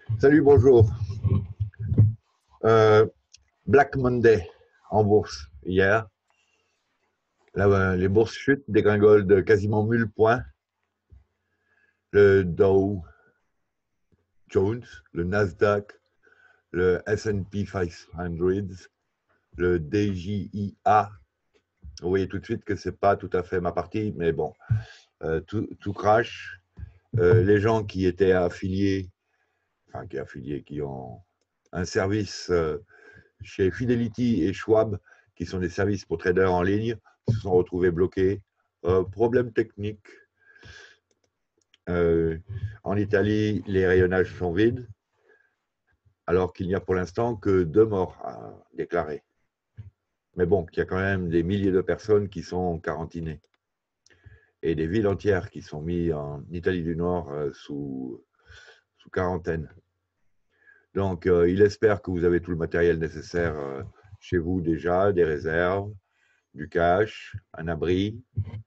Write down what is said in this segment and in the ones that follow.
Salut, bonjour. Euh, Black Monday en bourse hier. Là, les bourses chutent, dégringolent de quasiment 1000 points. Le Dow Jones, le Nasdaq, le S&P 500, le DJIA. Vous voyez tout de suite que c'est pas tout à fait ma partie, mais bon, tout crash. Les gens qui étaient affiliés, qui ont un service chez Fidelity et Schwab, qui sont des services pour traders en ligne, se sont retrouvés bloqués. Problème technique. En Italie, les rayonnages sont vides, alors qu'il n'y a pour l'instant que 2 morts à déclarer. Mais bon, il y a quand même des milliers de personnes qui sont quarantinées et des villes entières qui sont mises en Italie du Nord sous quarantaine. Donc, il espère que vous avez tout le matériel nécessaire chez vous déjà, des réserves, du cash, un abri.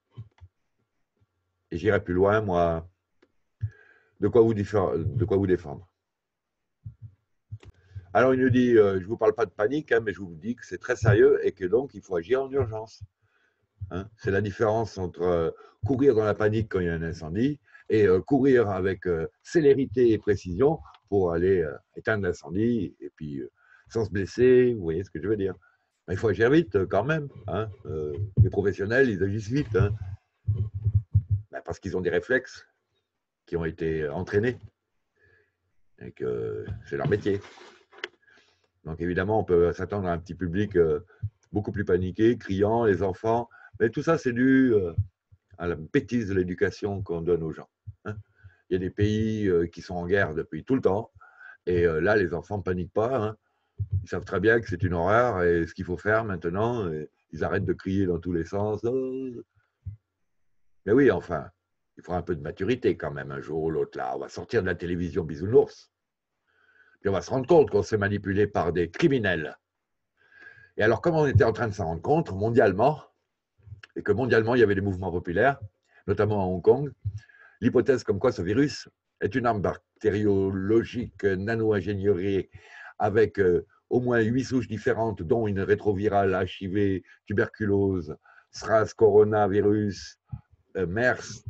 Et j'irai plus loin, moi, de quoi vous défendre. Alors, il nous dit, je ne vous parle pas de panique, hein, mais je vous dis que c'est très sérieux et que donc, il faut agir en urgence. Hein. C'est la différence entre courir dans la panique quand il y a un incendie et courir avec célérité et précision pour aller éteindre l'incendie et puis sans se blesser, vous voyez ce que je veux dire. Mais il faut agir vite quand même. Hein. Les professionnels, ils agissent vite hein. Ben, parce qu'ils ont des réflexes qui ont été entraînés et que c'est leur métier. Donc évidemment, on peut s'attendre à un petit public beaucoup plus paniqué, criant, les enfants. Mais tout ça, c'est dû à la bêtise de l'éducation qu'on donne aux gens. Hein. Il y a des pays qui sont en guerre depuis tout le temps. Et là, les enfants ne paniquent pas. Hein. Ils savent très bien que c'est une horreur et ce qu'il faut faire maintenant. Ils arrêtent de crier dans tous les sens. Mais oui, enfin, il faut un peu de maturité quand même un jour ou l'autre. Là, on va sortir de la télévision bisounours. Puis on va se rendre compte qu'on s'est manipulé par des criminels. Et alors, comme on était en train de s'en rendre compte mondialement, et que mondialement, il y avait des mouvements populaires, notamment à Hong Kong, l'hypothèse comme quoi ce virus est une arme bactériologique nano-ingénierie avec au moins 8 souches différentes, dont une rétrovirale, HIV, tuberculose, SRAS, coronavirus, MERS,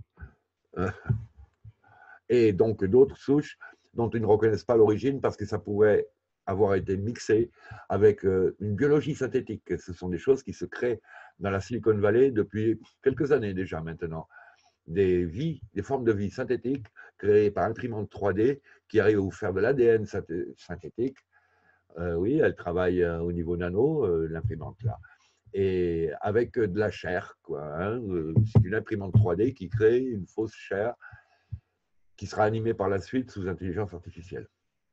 et donc d'autres souches dont ils ne reconnaissent pas l'origine parce que ça pourrait avoir été mixé avec une biologie synthétique. Ce sont des choses qui se créent dans la Silicon Valley depuis quelques années déjà maintenant. Des formes de vie synthétiques créées par imprimante 3D qui arrivent à vous faire de l'ADN synthétique. Oui, elle travaille au niveau nano, l'imprimante là. Et avec de la chair, quoi. Hein. C'est une imprimante 3D qui crée une fausse chair qui sera animée par la suite sous intelligence artificielle,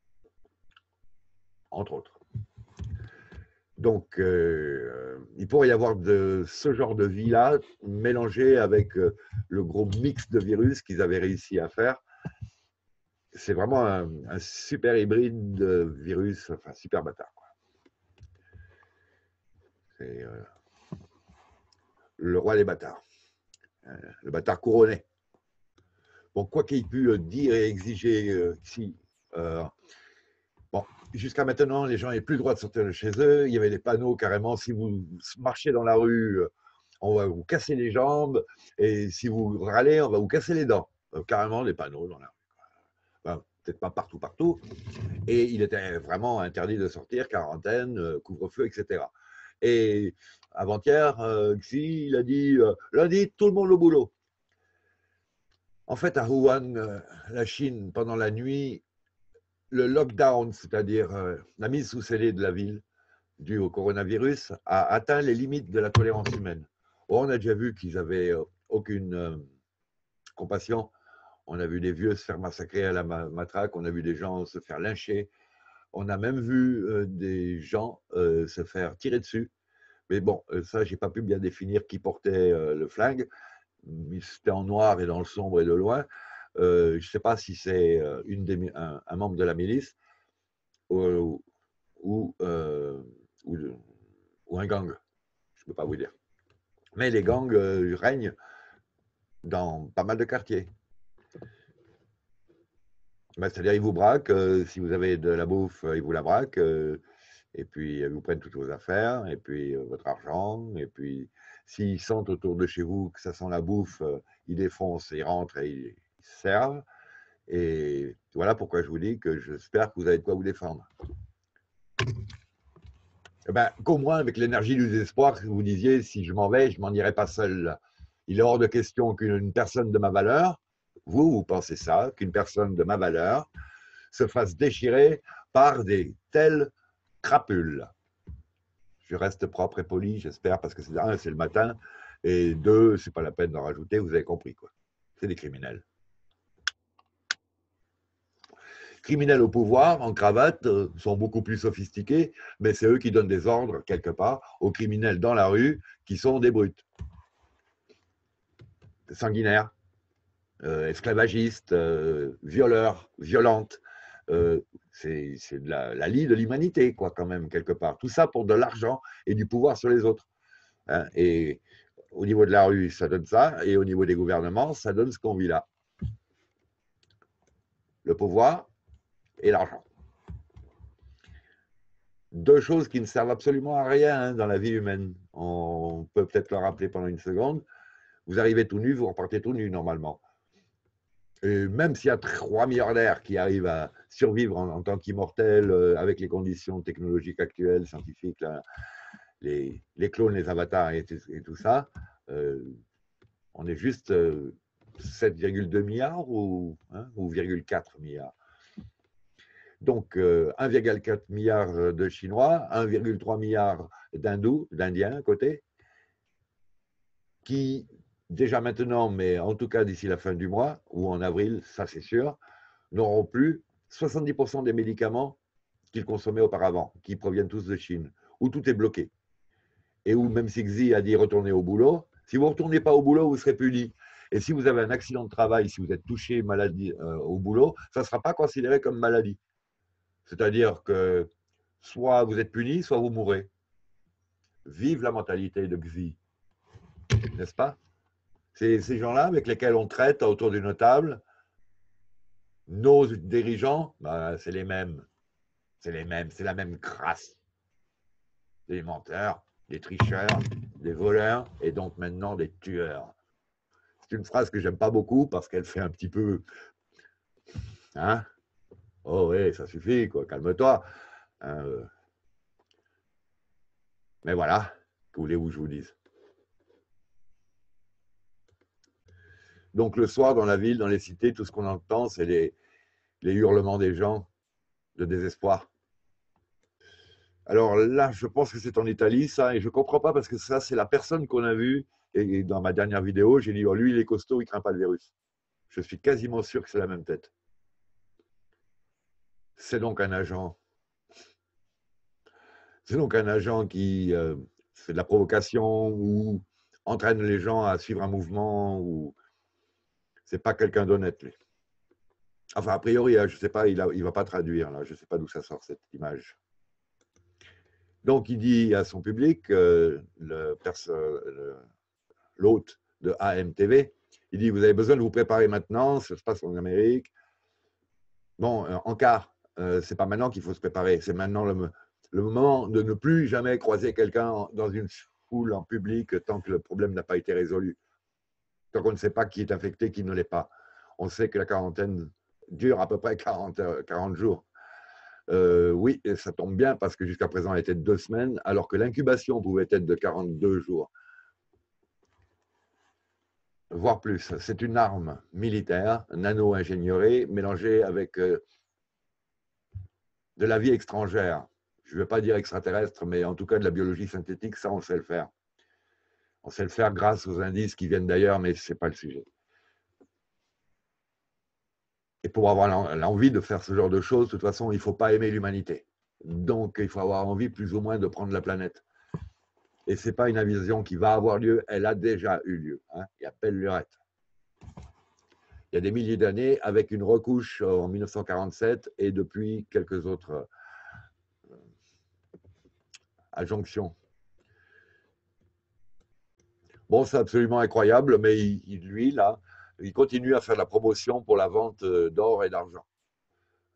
entre autres. Donc, il pourrait y avoir de ce genre de vie-là mélangé avec le gros mix de virus qu'ils avaient réussi à faire. C'est vraiment un super hybride de virus, enfin, super bâtard. Quoi. C'est le roi des bâtards, le bâtard couronné. Bon, quoi qu'il ait pu dire et exiger si bon, jusqu'à maintenant, les gens n'avaient plus le droit de sortir de chez eux. Il y avait des panneaux carrément, si vous marchez dans la rue, on va vous casser les jambes. Et si vous râlez, on va vous casser les dents. Carrément, des panneaux dans la rue. Enfin, peut-être pas partout, partout. Et il était vraiment interdit de sortir, quarantaine, couvre-feu, etc. Et avant-hier, Xi, il a dit lundi, tout le monde au boulot. En fait, à Wuhan, la Chine, pendant la nuit, le lockdown, c'est-à-dire la mise sous scellé de la ville due au coronavirus, a atteint les limites de la tolérance humaine. Or, on a déjà vu qu'ils n'avaient aucune compassion. On a vu des vieux se faire massacrer à la matraque, on a vu des gens se faire lyncher, on a même vu des gens se faire tirer dessus. Mais bon, ça, j'ai pas pu bien définir qui portait le flingue. C'était en noir et dans le sombre et de loin. Je ne sais pas si c'est un membre de la milice ou, ou, euh, ou, ou un gang. Je ne peux pas vous dire. Mais les gangs règnent dans pas mal de quartiers. Ben, c'est-à-dire, ils vous braquent. Si vous avez de la bouffe, ils vous la braquent. Et puis, ils vous prennent toutes vos affaires, et puis votre argent. Et puis, s'ils sentent autour de chez vous que ça sent la bouffe, ils défoncent, ils rentrent et ils se servent. Et voilà pourquoi je vous dis que j'espère que vous avez de quoi vous défendre. Eh ben, qu'au moins, avec l'énergie du désespoir, vous disiez, si je m'en vais, je m'en irai pas seul. Il est hors de question qu'une personne de ma valeur, vous pensez ça, qu'une personne de ma valeur se fasse déchirer par des telles crapules. Je reste propre et poli, j'espère, parce que c'est le matin, et deux, c'est pas la peine d'en rajouter, vous avez compris, quoi. C'est des criminels. Criminels au pouvoir, en cravate, sont beaucoup plus sophistiqués, mais c'est eux qui donnent des ordres, quelque part, aux criminels dans la rue, qui sont des brutes. Sanguinaires, esclavagistes, violeurs, violentes. C'est de la lie de l'humanité, quoi, quand même, quelque part. Tout ça pour de l'argent et du pouvoir sur les autres. Hein. Et au niveau de la rue, ça donne ça, et au niveau des gouvernements, ça donne ce qu'on vit là. Le pouvoir et l'argent. Deux choses qui ne servent absolument à rien dans la vie humaine. On peut peut-être le rappeler pendant une seconde. Vous arrivez tout nu, vous repartez tout nu normalement. Et même s'il y a 3 milliardaires qui arrivent à survivre en tant qu'immortels avec les conditions technologiques actuelles, scientifiques, là, les clones, les avatars et tout ça, on est juste 7,2 milliards ou 0,4 milliards. Donc 1,4 milliard de Chinois, 1,3 milliard d'Indiens à côté, qui déjà maintenant, mais en tout cas d'ici la fin du mois, ou en avril, ça c'est sûr, n'auront plus 70% des médicaments qu'ils consommaient auparavant, qui proviennent tous de Chine, où tout est bloqué. Et où même si Xi a dit retourner au boulot, si vous ne retournez pas au boulot, vous serez puni. Et si vous avez un accident de travail, si vous êtes touché maladie au boulot, ça ne sera pas considéré comme maladie. C'est-à-dire que soit vous êtes puni, soit vous mourrez. Vive la mentalité de Xi, n'est-ce pas? C'est ces gens-là avec lesquels on traite autour d'une table. Nos dirigeants, bah, c'est les mêmes. C'est les mêmes, c'est la même crasse. Des menteurs, des tricheurs, des voleurs et donc maintenant des tueurs. C'est une phrase que j'aime pas beaucoup parce qu'elle fait un petit peu. Hein? Oh oui, ça suffit, quoi, calme-toi. Mais voilà, que voulez-vous que je vous dise? Donc le soir, dans la ville, dans les cités, tout ce qu'on entend, c'est les hurlements des gens de désespoir. Alors là, je pense que c'est en Italie, ça, et je ne comprends pas parce que ça, c'est la personne qu'on a vue. Et dans ma dernière vidéo, j'ai dit, oh, lui, il est costaud, il ne craint pas le virus. Je suis quasiment sûr que c'est la même tête. C'est donc un agent. C'est donc un agent qui fait de la provocation ou entraîne les gens à suivre un mouvement ou c'est pas quelqu'un d'honnête, lui. Enfin, a priori, je ne sais pas, il ne va pas traduire, là. Je ne sais pas d'où ça sort cette image. Donc, il dit à son public, l'hôte de AMTV, il dit, vous avez besoin de vous préparer maintenant, ça se passe en Amérique. Bon, en quart, c'est pas maintenant qu'il faut se préparer, c'est maintenant le moment de ne plus jamais croiser quelqu'un dans une foule en public tant que le problème n'a pas été résolu. Tant qu'on ne sait pas qui est infecté, qui ne l'est pas. On sait que la quarantaine dure à peu près 40 jours. Oui, et ça tombe bien parce que jusqu'à présent, elle était de 2 semaines, alors que l'incubation pouvait être de 42 jours. Voire plus. C'est une arme militaire, nano-ingénierie, mélangée avec de la vie étrangère. Je ne vais pas dire extraterrestre, mais en tout cas de la biologie synthétique, ça, on sait le faire. On sait le faire grâce aux indices qui viennent d'ailleurs, mais ce n'est pas le sujet. Et pour avoir l'envie de faire ce genre de choses, de toute façon, il ne faut pas aimer l'humanité. Donc, il faut avoir envie plus ou moins de prendre la planète. Et ce n'est pas une invasion qui va avoir lieu, elle a déjà eu lieu. Hein. Il y a belle lurette. Il y a des milliers d'années, avec une recouche en 1947 et depuis quelques autres adjonctions. Bon, c'est absolument incroyable, mais lui, là, il continue à faire de la promotion pour la vente d'or et d'argent.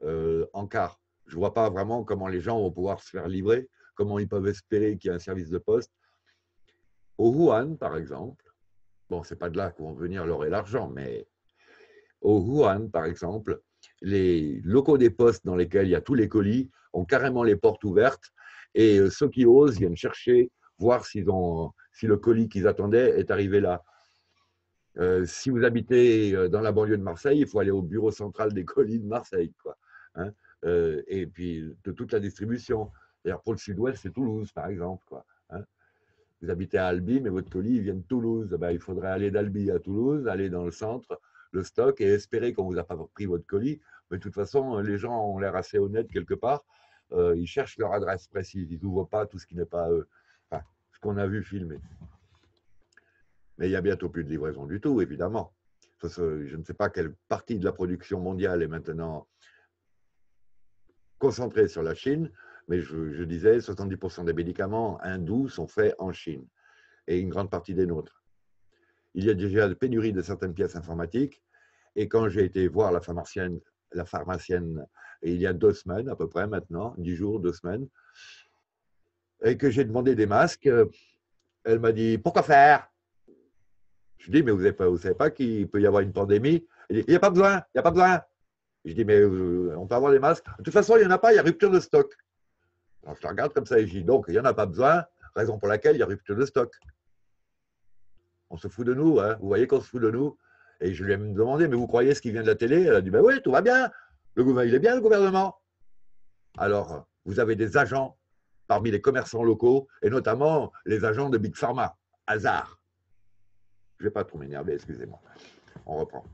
en quart. Je ne vois pas vraiment comment les gens vont pouvoir se faire livrer, comment ils peuvent espérer qu'il y ait un service de poste. Au Wuhan, par exemple, bon, ce n'est pas de là qu'on vont venir l'or et l'argent, mais au Wuhan, par exemple, les locaux des postes dans lesquels il y a tous les colis ont carrément les portes ouvertes et ceux qui osent viennent chercher, voir si le colis qu'ils attendaient est arrivé là. Si vous habitez dans la banlieue de Marseille, il faut aller au bureau central des colis de Marseille, quoi. Hein, et puis de toute la distribution. D'ailleurs, pour le sud-ouest, c'est Toulouse, par exemple, quoi. Hein. Vous habitez à Albi, mais votre colis il vient de Toulouse. Ben, il faudrait aller d'Albi à Toulouse, aller dans le centre, le stock, et espérer qu'on ne vous a pas pris votre colis. Mais de toute façon, les gens ont l'air assez honnêtes quelque part. Ils cherchent leur adresse précise. Ils n'ouvrent pas tout ce qui n'est pas eux. Enfin, ce qu'on a vu filmer. Mais il n'y a bientôt plus de livraison du tout, évidemment. Je ne sais pas quelle partie de la production mondiale est maintenant concentrée sur la Chine, mais je disais 70% des médicaments hindous sont faits en Chine, et une grande partie des nôtres. Il y a déjà une pénurie de certaines pièces informatiques, et quand j'ai été voir la pharmacienne il y a 2 semaines à peu près maintenant, 10 jours, 2 semaines, et que j'ai demandé des masques, elle m'a dit « Pourquoi faire ?» Je dis, mais vous ne savez pas qu'il peut y avoir une pandémie? Il dit, il n'y a pas besoin, il n'y a pas besoin. Je dis, mais on peut avoir des masques? De toute façon, il n'y en a pas, il y a rupture de stock. Alors, je la regarde comme ça et je dis, donc, il n'y en a pas besoin, raison pour laquelle il y a rupture de stock. On se fout de nous, hein. Vous voyez qu'on se fout de nous. Et je lui ai même demandé, mais vous croyez ce qui vient de la télé? Elle a dit, ben oui, tout va bien. Il est bien, le gouvernement. Alors, vous avez des agents parmi les commerçants locaux, et notamment les agents de Big Pharma. Hasard. Je ne vais pas trop m'énerver, excusez-moi. On reprend.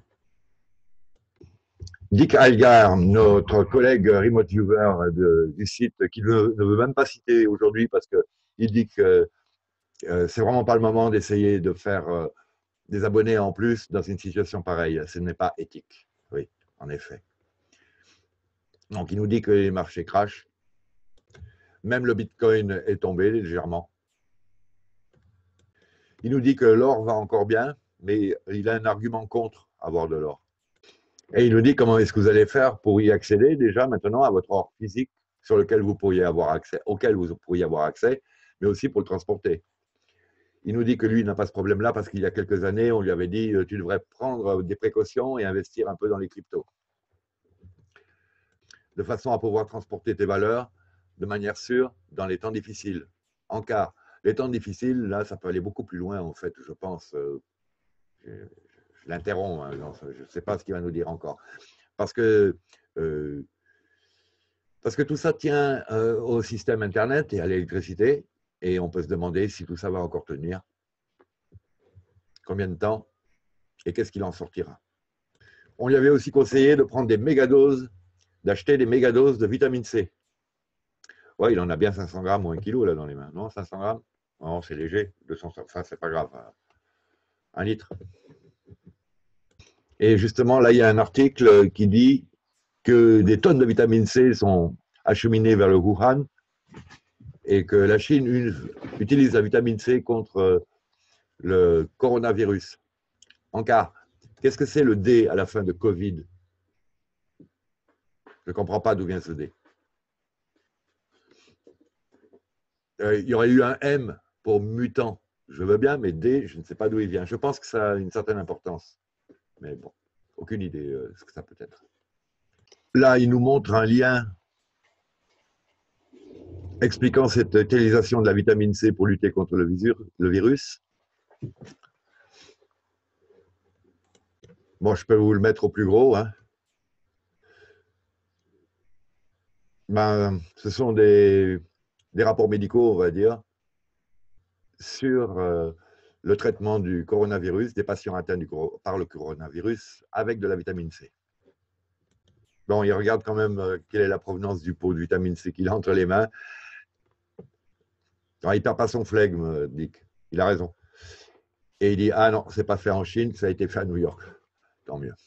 Dick Algar, notre collègue remote viewer du site, qui ne veut même pas citer aujourd'hui parce qu'il dit que c'est vraiment pas le moment d'essayer de faire des abonnés en plus dans une situation pareille. Ce n'est pas éthique. Oui, en effet. Donc, il nous dit que les marchés crashent. Même le Bitcoin est tombé légèrement. Il nous dit que l'or va encore bien, mais il a un argument contre avoir de l'or. Et il nous dit comment est-ce que vous allez faire pour y accéder déjà maintenant à votre or physique sur lequel vous pourriez avoir accès, auquel vous pourriez avoir accès, mais aussi pour le transporter. Il nous dit que lui n'a pas ce problème-là parce qu'il y a quelques années, on lui avait dit tu devrais prendre des précautions et investir un peu dans les cryptos, de façon à pouvoir transporter tes valeurs de manière sûre dans les temps difficiles. En cas, les temps difficiles, là, ça peut aller beaucoup plus loin en fait, je pense. Je l'interromps, hein, je ne sais pas ce qu'il va nous dire encore. Parce que tout ça tient au système Internet et à l'électricité, et on peut se demander si tout ça va encore tenir, combien de temps, et qu'est-ce qu'il en sortira. On lui avait aussi conseillé de prendre des mégadoses, d'acheter des mégadoses de vitamine C. Ouais, il en a bien 500 grammes ou 1 kilo là dans les mains. Non, 500 grammes? Non, c'est léger, 200, enfin, c'est pas grave. 1 litre. Et justement, là, il y a un article qui dit que des tonnes de vitamine C sont acheminées vers le Wuhan et que la Chine utilise la vitamine C contre le coronavirus. Encore, qu'est-ce que c'est le D à la fin de Covid? Je ne comprends pas d'où vient ce D. Il y aurait eu un M pour mutant. Je veux bien, mais D, je ne sais pas d'où il vient. Je pense que ça a une certaine importance. Mais bon, aucune idée ce que ça peut être. Là, il nous montre un lien expliquant cette utilisation de la vitamine C pour lutter contre le virus. Bon, je peux vous le mettre au plus gros. Hein. Ben, ce sont des rapports médicaux, on va dire, sur le traitement du coronavirus, des patients atteints par le coronavirus avec de la vitamine C. Bon, il regarde quand même quelle est la provenance du pot de vitamine C qu'il a entre les mains. Alors, il ne perd pas son flegme, Dick. Il a raison. Et il dit, ah non, c'est pas fait en Chine, ça a été fait à New York. Tant mieux.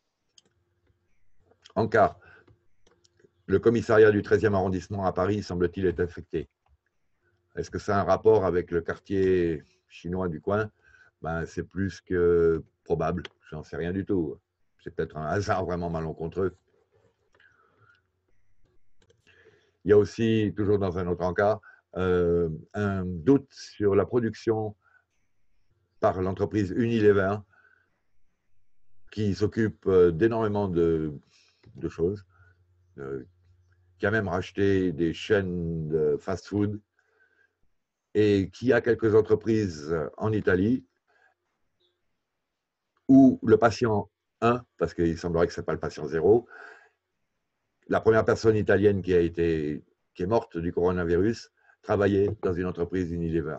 Encore, le commissariat du 13e arrondissement à Paris, semble-t-il, est infecté. Est-ce que ça a un rapport avec le quartier chinois du coin? Ben, c'est plus que probable. J'en sais rien du tout. C'est peut-être un hasard vraiment malencontreux. Il y a aussi, toujours dans un autre encart, un doute sur la production par l'entreprise Unilever, qui s'occupe d'énormément de choses, qui a même racheté des chaînes de fast-food et qui a quelques entreprises en Italie où le patient 1, parce qu'il semblerait que ce n'est pas le patient 0, la première personne italienne qui est morte du coronavirus travaillait dans une entreprise Unilever.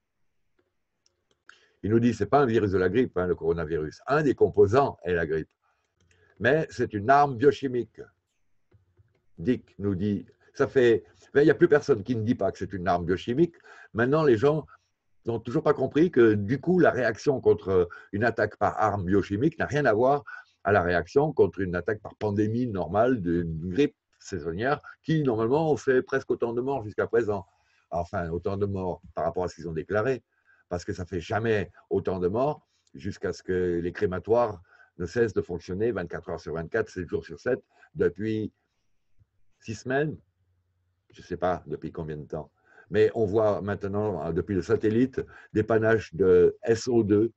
Il nous dit que ce n'est pas un virus de la grippe, hein, le coronavirus. Un des composants est la grippe. Mais c'est une arme biochimique. Dick nous dit, il n'y a plus personne qui ne dit pas que c'est une arme biochimique. Maintenant, les gens n'ont toujours pas compris que du coup, la réaction contre une attaque par arme biochimique n'a rien à voir à la réaction contre une attaque par pandémie normale d'une grippe saisonnière qui, normalement, fait presque autant de morts jusqu'à présent. Enfin, autant de morts par rapport à ce qu'ils ont déclaré, parce que ça ne fait jamais autant de morts jusqu'à ce que les crématoires ne cessent de fonctionner 24 heures sur 24, 7 jours sur 7, depuis 6 semaines, je ne sais pas depuis combien de temps. Mais on voit maintenant, depuis le satellite, des panaches de SO2,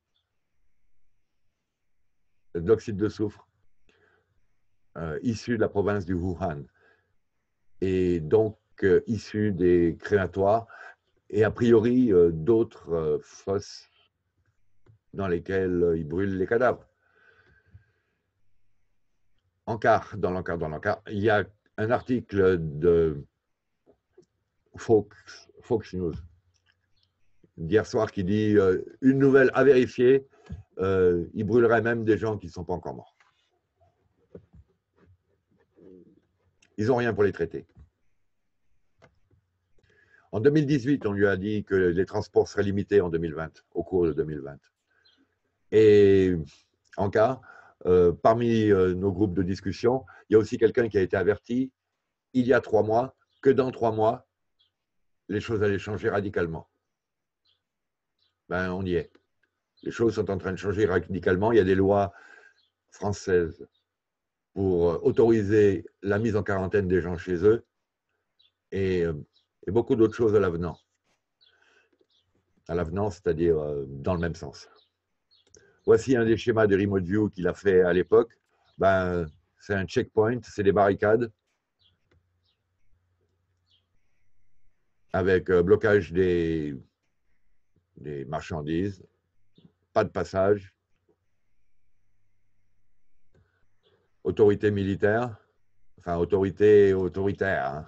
de l'oxyde de soufre, issus de la province du Wuhan, et donc issus des crématoires, et a priori d'autres fosses dans lesquelles ils brûlent les cadavres. Dans l'encart, il y a un article de Fox News d'hier soir qui dit une nouvelle à vérifier, il brûlerait même des gens qui ne sont pas encore morts. Ils n'ont rien pour les traiter. En 2018, on lui a dit que les transports seraient limités en 2020, au cours de 2020. Et en cas, parmi nos groupes de discussion, il y a aussi quelqu'un qui a été averti il y a 3 mois que dans 3 mois, les choses allaient changer radicalement. Ben, on y est. Les choses sont en train de changer radicalement. Il y a des lois françaises pour autoriser la mise en quarantaine des gens chez eux et beaucoup d'autres choses à l'avenant. À l'avenant, c'est-à-dire dans le même sens. Voici un des schémas de Remote View qu'il a fait à l'époque. Ben, c'est un checkpoint, c'est des barricades avec blocage des marchandises, pas de passage, autorité militaire, enfin autoritaire. Hein.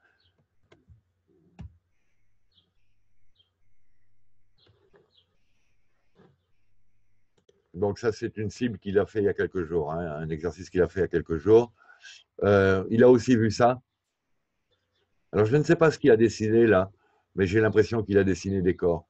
Donc ça, c'est une cible qu'il a fait il y a quelques jours, hein, un exercice qu'il a fait il y a quelques jours. Il a aussi vu ça. Alors, je ne sais pas ce qu'il a dessiné là, mais j'ai l'impression qu'il a dessiné des corps.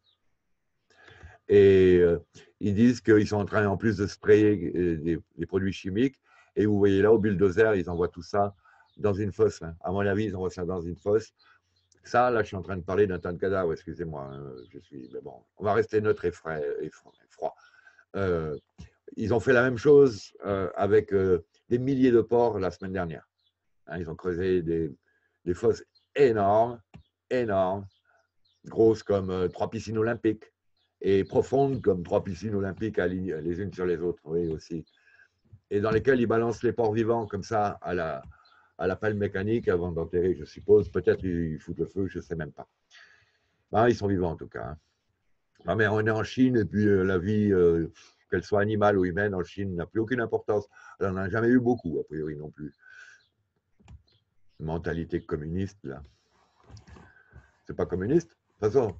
Et ils disent qu'ils sont en train, en plus de sprayer des produits chimiques, et vous voyez là, au bulldozer, ils envoient tout ça dans une fosse. Hein. À mon avis, ils envoient ça dans une fosse. Ça, là, je suis en train de parler d'un tas de cadavres, excusez-moi. Hein, mais bon, on va rester neutre et froid. Ils ont fait la même chose avec des milliers de porcs la semaine dernière. Hein, ils ont creusé des fosses énormes, grosses comme 3 piscines olympiques et profondes comme 3 piscines olympiques les unes sur les autres, oui, aussi. Et dans lesquelles ils balancent les porcs vivants comme ça à la pelle mécanique avant d'enterrer, je suppose. Peut-être ils foutent le feu, je ne sais même pas. Ben, ils sont vivants en tout cas. Hein. Ben, mais on est en Chine et puis la vie, qu'elle soit animale ou humaine, en Chine n'a plus aucune importance. Elle n'en a jamais eu beaucoup, a priori non plus. Mentalité communiste, là. C'est pas communiste. De toute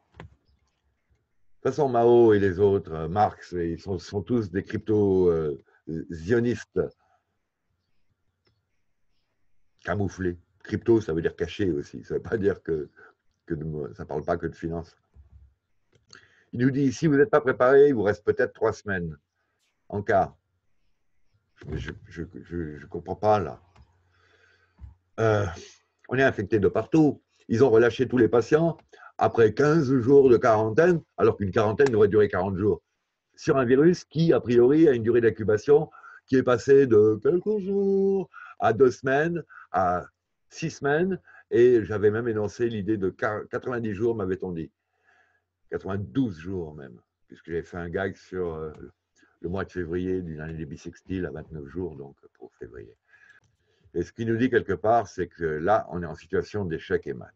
façon, Mao et les autres, Marx, ils sont tous des crypto-zionistes camouflés. Crypto, ça veut dire caché aussi. Ça ne veut pas dire que ça ne parle pas que de finance. Il nous dit, si vous n'êtes pas préparé, il vous reste peut-être 3 semaines. En cas. Je ne comprends pas, là. On est infecté de partout. Ils ont relâché tous les patients après 15 jours de quarantaine, alors qu'une quarantaine devrait durer 40 jours, sur un virus qui, a priori, a une durée d'incubation qui est passée de quelques jours à 2 semaines, à 6 semaines, Et j'avais même énoncé l'idée de 90 jours, m'avait-on dit. 92 jours même, puisque j'avais fait un gag sur le mois de février d'une année des bissextiles à 29 jours, donc pour février. Et ce qui nous dit quelque part, c'est que là, on est en situation d'échec et mat.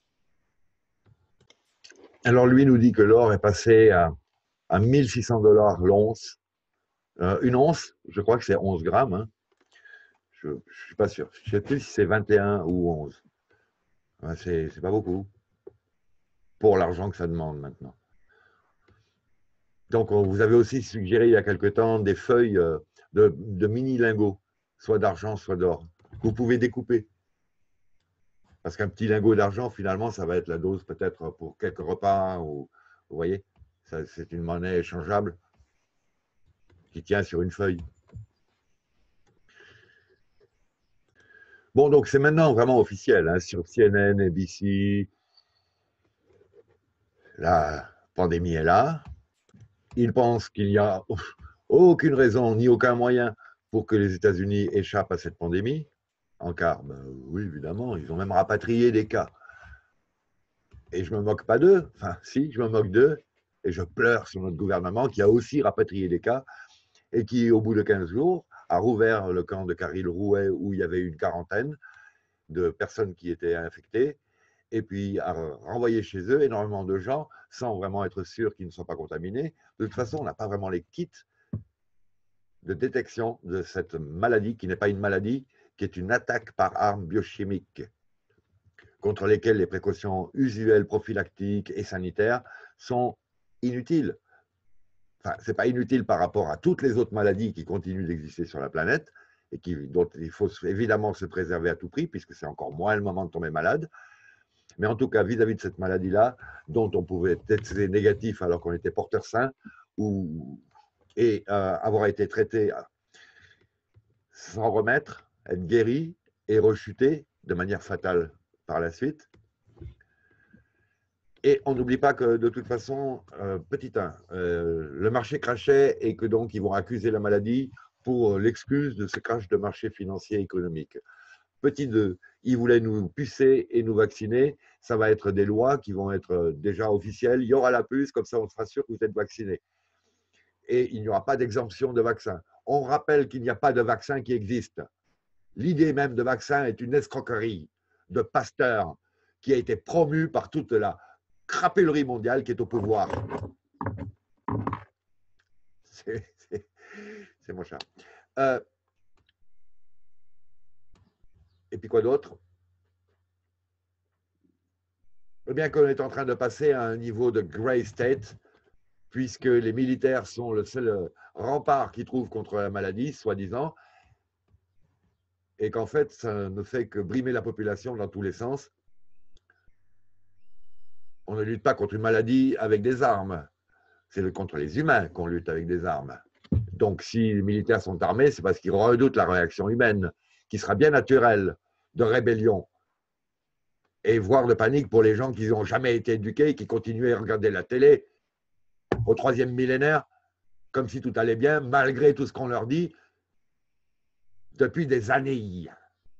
Alors lui nous dit que l'or est passé à 1600 $ l'once. Une once, je crois que c'est 11 grammes. Hein. Je ne suis pas sûr. Je ne sais plus si c'est 21 ou 11. C'est pas beaucoup pour l'argent que ça demande maintenant. Donc, vous avez aussi suggéré il y a quelque temps des feuilles de mini-lingots, soit d'argent, soit d'or, que vous pouvez découper. Parce qu'un petit lingot d'argent, finalement, ça va être la dose peut-être pour quelques repas. Ou, vous voyez, c'est une monnaie échangeable qui tient sur une feuille. Bon, donc c'est maintenant vraiment officiel, hein, sur CNN, ABC. La pandémie est là. Ils pensent qu'il n'y a aucune raison ni aucun moyen pour que les États-Unis échappent à cette pandémie. En cas, ben, oui, évidemment, ils ont même rapatrié des cas. Et je ne me moque pas d'eux, enfin si, je me moque d'eux, et je pleure sur notre gouvernement qui a aussi rapatrié des cas, et qui, au bout de 15 jours, a rouvert le camp de Caril-Rouet où il y avait une quarantaine de personnes qui étaient infectées, et puis a renvoyé chez eux énormément de gens sans vraiment être sûr qu'ils ne soient pas contaminés. De toute façon, on n'a pas vraiment les kits de détection de cette maladie, qui n'est pas une maladie, qui est une attaque par arme biochimique, contre lesquelles les précautions usuelles, prophylactiques et sanitaires sont inutiles. Enfin, ce n'est pas inutile par rapport à toutes les autres maladies qui continuent d'exister sur la planète et dont il faut évidemment se préserver à tout prix, puisque c'est encore moins le moment de tomber malade. Mais en tout cas, vis-à-vis de cette maladie-là, dont on pouvait être négatif alors qu'on était porteur sain, et avoir été traité sans remettre, être guéri et rechuter de manière fatale par la suite. Et on n'oublie pas que de toute façon, petit 1, le marché crachait et que donc ils vont accuser la maladie pour l'excuse de ce crash de marché financier et économique. Petit 2, ils voulaient nous pucer et nous vacciner. Ça va être des lois qui vont être déjà officielles. Il y aura la puce, comme ça on sera sûr que vous êtes vacciné. Et il n'y aura pas d'exemption de vaccin. On rappelle qu'il n'y a pas de vaccin qui existe. L'idée même de vaccin est une escroquerie de Pasteur qui a été promue par toute la crapulerie mondiale qui est au pouvoir. C'est mon chat. Et puis quoi d'autre? Eh bien qu'on est en train de passer à un niveau de grey state, puisque les militaires sont le seul rempart qu'ils trouvent contre la maladie, soi-disant, et qu'en fait, ça ne fait que brimer la population dans tous les sens. On ne lutte pas contre une maladie avec des armes. C'est contre les humains qu'on lutte avec des armes. Donc, si les militaires sont armés, c'est parce qu'ils redoutent la réaction humaine, qui sera bien naturelle, de rébellion, et voire de panique pour les gens qui n'ont jamais été éduqués et qui continuaient à regarder la télé au 3e millénaire, comme si tout allait bien, malgré tout ce qu'on leur dit depuis des années.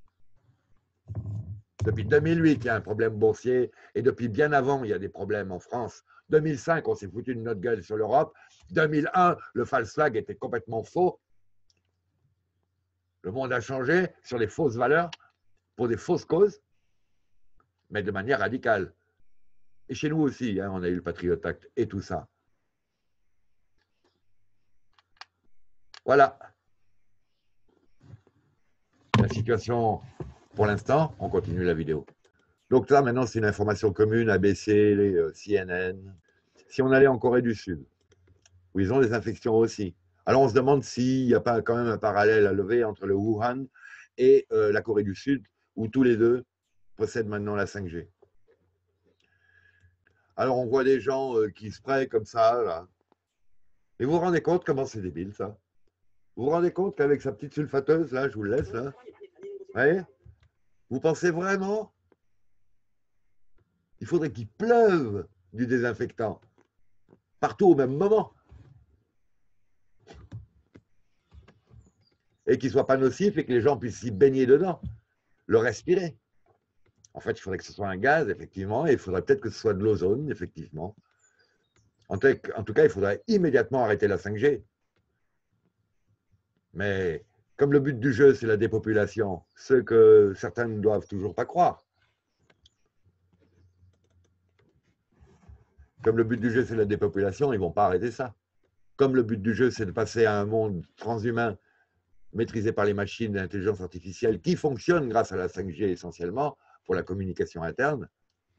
Depuis 2008, il y a un problème boursier, et depuis bien avant, il y a des problèmes en France. 2005, on s'est foutu de notre gueule sur l'Europe. 2001, le false flag était complètement faux. Le monde a changé sur les fausses valeurs, pour des fausses causes, mais de manière radicale. Et chez nous aussi, hein, on a eu le Patriot Act et tout ça. Voilà la situation pour l'instant. On continue la vidéo. Donc là, maintenant, c'est une information commune, ABC, CNN. Si on allait en Corée du Sud, où ils ont des infections aussi, alors on se demande s'il n'y a pas quand même un parallèle à lever entre le Wuhan et la Corée du Sud, où tous les deux possèdent maintenant la 5G. Alors on voit des gens qui sprayent comme ça, là. Et vous vous rendez compte comment c'est débile, ça? Vous vous rendez compte qu'avec sa petite sulfateuse, là, je vous le laisse, là, voyez, vous pensez vraiment il faudrait qu'il pleuve du désinfectant partout au même moment et qu'il ne soit pas nocif et que les gens puissent s'y baigner dedans, le respirer. En fait, il faudrait que ce soit un gaz, effectivement, et il faudrait peut-être que ce soit de l'ozone, effectivement. En tout cas, il faudrait immédiatement arrêter la 5G. Mais comme le but du jeu, c'est la dépopulation, ce que certains ne doivent toujours pas croire. Comme le but du jeu, c'est la dépopulation, ils ne vont pas arrêter ça. Comme le but du jeu, c'est de passer à un monde transhumain maîtrisé par les machines d'intelligence artificielle qui fonctionnent grâce à la 5G essentiellement pour la communication interne,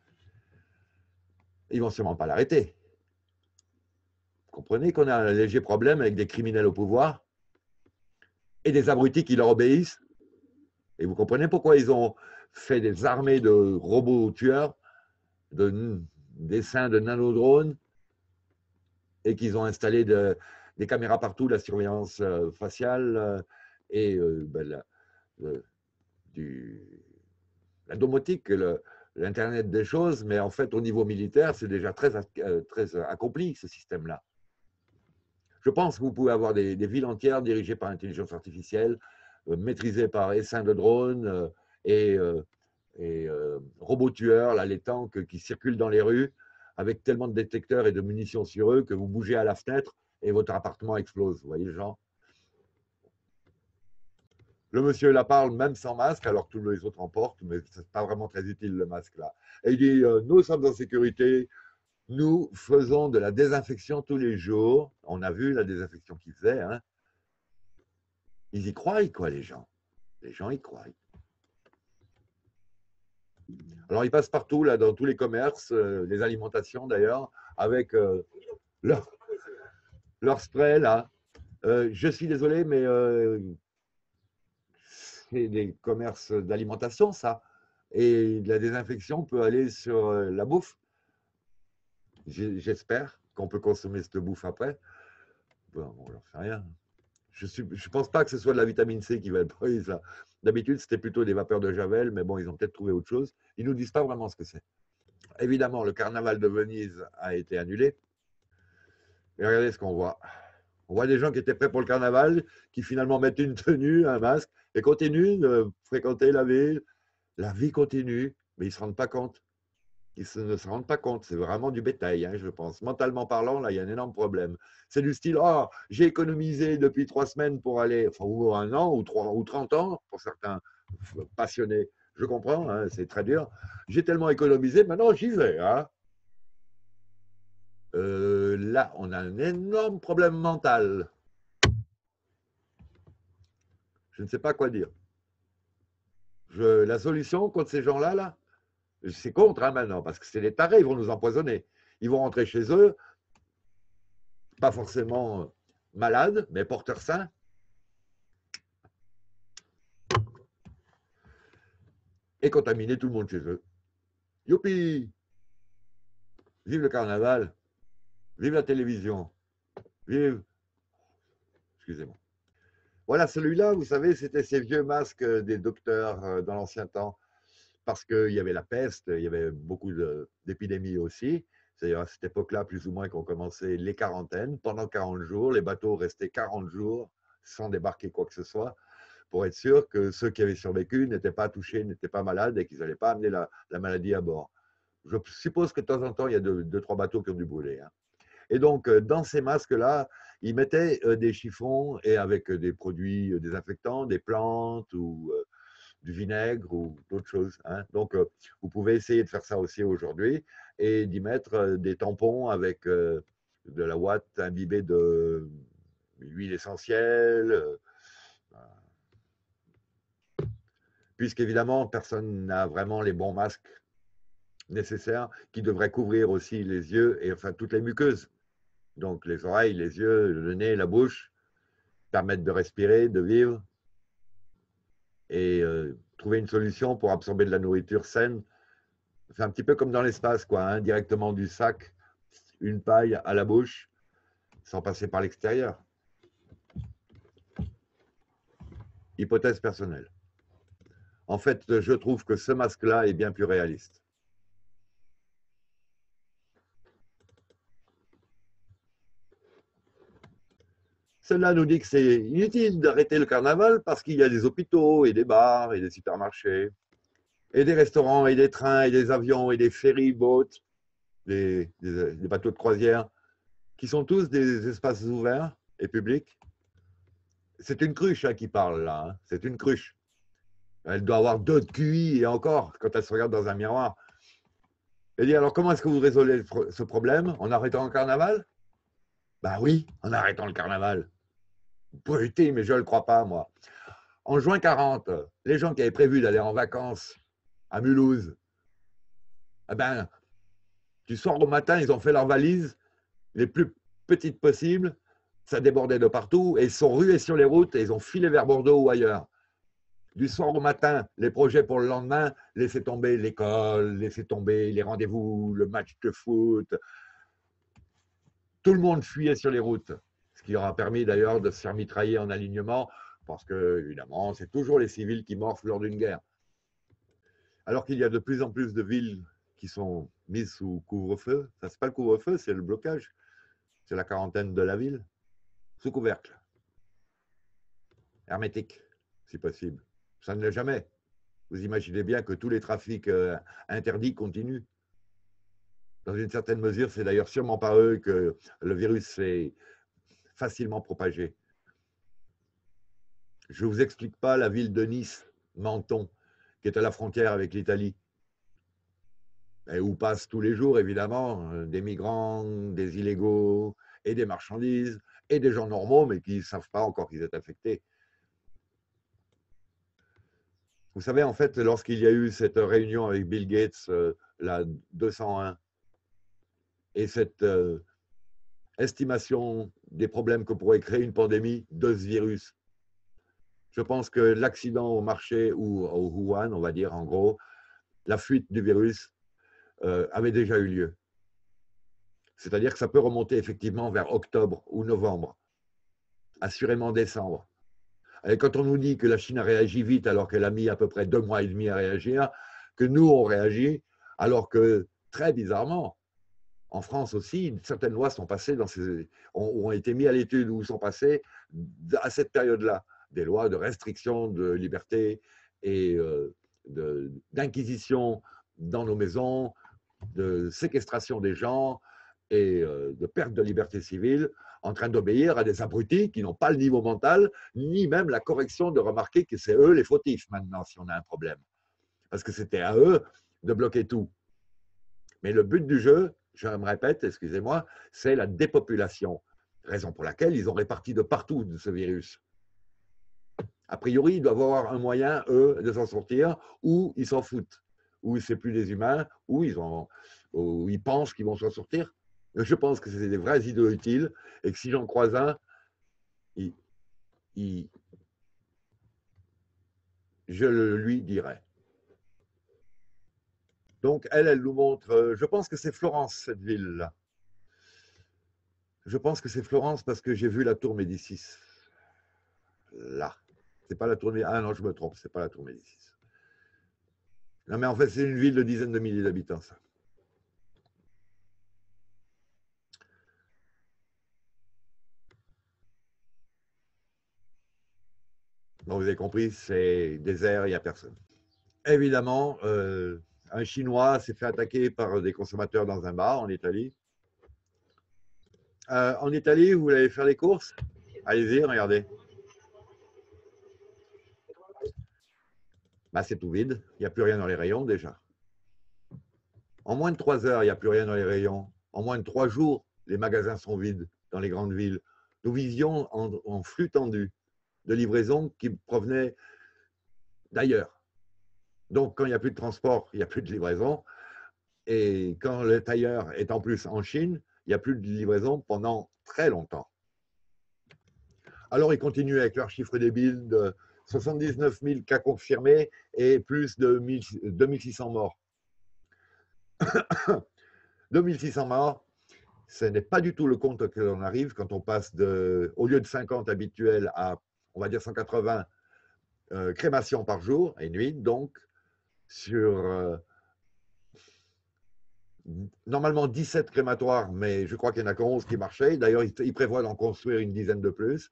ils ne vont sûrement pas l'arrêter. Vous comprenez qu'on a un léger problème avec des criminels au pouvoir et des abrutis qui leur obéissent. Et vous comprenez pourquoi ils ont fait des armées de robots tueurs, de dessins de nanodrones, et qu'ils ont installé des caméras partout, la surveillance faciale et la domotique, l'Internet des choses, mais en fait, au niveau militaire, c'est déjà très accompli, ce système-là. Je pense que vous pouvez avoir des villes entières dirigées par l'intelligence artificielle, maîtrisées par essaims de drones et robots tueurs, là, les tanks qui circulent dans les rues, avec tellement de détecteurs et de munitions sur eux que vous bougez à la fenêtre et votre appartement explose. Vous voyez le genre? Le monsieur là parle même sans masque, alors que tous les autres en portent, mais ce n'est pas vraiment très utile le masque là. Et il dit nous sommes en sécurité, nous faisons de la désinfection tous les jours. On a vu la désinfection qu'ils faisaient. Hein. Ils y croient, quoi, les gens. Les gens y croient. Alors, ils passent partout, là, dans tous les commerces, les alimentations d'ailleurs, avec leur spray, là. Je suis désolé, mais c'est des commerces d'alimentation, ça. Et la désinfection peut aller sur la bouffe. J'espère qu'on peut consommer cette bouffe après. Bon, on leur fait rien. Je ne pense pas que ce soit de la vitamine C qui va être prise là. D'habitude, c'était plutôt des vapeurs de Javel, mais bon, ils ont peut-être trouvé autre chose. Ils ne nous disent pas vraiment ce que c'est. Évidemment, le carnaval de Venise a été annulé. Et regardez ce qu'on voit. On voit des gens qui étaient prêts pour le carnaval, qui finalement mettent une tenue, un masque, et continuent de fréquenter la ville. La vie continue, mais ils ne se rendent pas compte. Ils ne se rendent pas compte. C'est vraiment du bétail, hein, je pense. Mentalement parlant, là, il y a un énorme problème. C'est du style, oh, j'ai économisé depuis 3 semaines pour aller, enfin, ou 1 an, ou 3, ou 30 ans, pour certains passionnés. Je comprends, hein, c'est très dur. J'ai tellement économisé, maintenant j'y vais. Hein. Là, on a un énorme problème mental. Je ne sais pas quoi dire. La solution contre ces gens-là, là, c'est contre hein, maintenant, parce que c'est des tarés, ils vont nous empoisonner. Ils vont rentrer chez eux, pas forcément malades, mais porteurs sains. Et contaminer tout le monde chez eux. Youpi! Vive le carnaval, vive la télévision, vive... Excusez-moi. Voilà, celui-là, vous savez, c'était ces vieux masques des docteurs dans l'ancien temps, parce qu'il y avait la peste, il y avait beaucoup d'épidémies aussi. C'est à cette époque-là, plus ou moins, qu'on commençait les quarantaines. Pendant 40 jours, les bateaux restaient 40 jours sans débarquer quoi que ce soit, pour être sûr que ceux qui avaient survécu n'étaient pas touchés, n'étaient pas malades et qu'ils n'allaient pas amener la maladie à bord. Je suppose que de temps en temps, il y a 2-3 bateaux qui ont dû brûler. Hein. Et donc, dans ces masques-là, ils mettaient des chiffons et avec des produits désinfectants, des plantes ou du vinaigre ou d'autres choses. Hein. Donc, vous pouvez essayer de faire ça aussi aujourd'hui et d'y mettre des tampons avec de la ouate imbibée de l'huile essentielle. Puisqu'évidemment, personne n'a vraiment les bons masques nécessaires qui devraient couvrir aussi les yeux et enfin toutes les muqueuses. Donc les oreilles, les yeux, le nez, la bouche, permettent de respirer, de vivre et trouver une solution pour absorber de la nourriture saine. C'est un petit peu comme dans l'espace, quoi, hein, directement du sac, une paille à la bouche, sans passer par l'extérieur. Hypothèse personnelle. En fait, je trouve que ce masque-là est bien plus réaliste. Cela nous dit que c'est inutile d'arrêter le carnaval parce qu'il y a des hôpitaux et des bars et des supermarchés. et des restaurants, et des trains, et des avions, et des ferry boats, des bateaux de croisière, qui sont tous des espaces ouverts et publics. C'est une cruche hein, qui parle là, hein. C'est une cruche. Elle doit avoir 2 QI et encore, quand elle se regarde dans un miroir. Elle dit, alors comment est-ce que vous résolvez ce problème? En arrêtant le carnaval? Ben oui, en arrêtant le carnaval. Putain, mais je ne le crois pas, moi. En juin 40, les gens qui avaient prévu d'aller en vacances à Mulhouse, eh ben, du soir au matin, ils ont fait leurs valises les plus petites possibles. Ça débordait de partout et ils sont rués sur les routes et ils ont filé vers Bordeaux ou ailleurs. Du soir au matin, les projets pour le lendemain, laissez tomber l'école, laissez tomber les rendez-vous, le match de foot. Tout le monde fuyait sur les routes, ce qui leur a permis d'ailleurs de se faire mitrailler en alignement, parce que, évidemment, c'est toujours les civils qui morfent lors d'une guerre. Alors qu'il y a de plus en plus de villes qui sont mises sous couvre-feu. Ça, c'est pas le couvre-feu, c'est le blocage. C'est la quarantaine de la ville, sous couvercle, hermétique, si possible. Ça ne l'est jamais. Vous imaginez bien que tous les trafics interdits continuent. Dans une certaine mesure, c'est d'ailleurs sûrement par eux que le virus s'est facilement propagé. Je ne vous explique pas la ville de Nice, Menton, qui est à la frontière avec l'Italie, et où passent tous les jours, évidemment, des migrants, des illégaux, et des marchandises, et des gens normaux, mais qui ne savent pas encore qu'ils sont infectés. Vous savez, en fait, lorsqu'il y a eu cette réunion avec Bill Gates, la 201, et cette estimation des problèmes que pourrait créer une pandémie de ce virus, je pense que l'accident au marché ou au Wuhan, on va dire en gros, la fuite du virus avait déjà eu lieu. C'est-à-dire que ça peut remonter effectivement vers octobre ou novembre, assurément décembre. Et quand on nous dit que la Chine a réagi vite alors qu'elle a mis à peu près 2 mois et demi à réagir, que nous, on réagit, alors que, très bizarrement, en France aussi, certaines lois sont passées ont été mises à l'étude ou sont passées à cette période-là. Des lois de restriction de liberté et d'inquisition dans nos maisons, de séquestration des gens et de perte de liberté civile, en train d'obéir à des abrutis qui n'ont pas le niveau mental, ni même la correction de remarquer que c'est eux les fautifs maintenant si on a un problème. Parce que c'était à eux de bloquer tout. Mais le but du jeu, je me répète, excusez-moi, c'est la dépopulation. Raison pour laquelle ils ont réparti de partout de ce virus. A priori, ils doivent avoir un moyen, eux, de s'en sortir, ou ils s'en foutent, ou c'est plus des humains, ou ils pensent qu'ils vont s'en sortir. Je pense que c'est des vrais idiots utiles, et que si j'en croise un, je le lui dirai. Donc, elle nous montre, je pense que c'est Florence, cette ville-là. Je pense que c'est Florence parce que j'ai vu la tour Médicis. Là. C'est pas la tour Médicis. Ah non, je me trompe, c'est pas la tour Médicis. Non, mais en fait, c'est une ville de dizaines de milliers d'habitants, ça. Donc, vous avez compris, c'est désert, il n'y a personne. Évidemment, un Chinois s'est fait attaquer par des consommateurs dans un bar en Italie. En Italie, vous voulez faire les courses? Allez-y, regardez. Bah, c'est tout vide, il n'y a plus rien dans les rayons déjà. En moins de 3 heures, il n'y a plus rien dans les rayons. En moins de 3 jours, les magasins sont vides dans les grandes villes. Nous vivions en flux tendu de livraisons qui provenaient d'ailleurs. Donc, quand il n'y a plus de transport, il n'y a plus de livraison. Et quand le tailleur est en plus en Chine, il n'y a plus de livraison pendant très longtemps. Alors, ils continuent avec leur chiffre débile de 79 000 cas confirmés et plus de 2600 morts. 2600 morts, ce n'est pas du tout le compte que l'on arrive quand on passe au lieu de 50 habituels à, on va dire, 180 crémations par jour et nuit, donc sur normalement 17 crématoires, mais je crois qu'il n'y en a que 11 qui marchaient. D'ailleurs, ils prévoient d'en construire une dizaine de plus,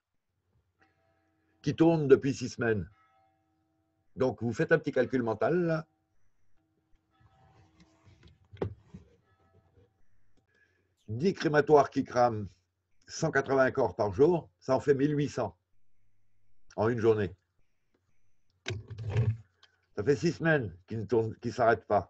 qui tournent depuis 6 semaines. Donc, vous faites un petit calcul mental, là. 10 crématoires qui crament 180 corps par jour, ça en fait 1800 en une journée. Ça fait 6 semaines qu'ils ne s'arrêtent pas.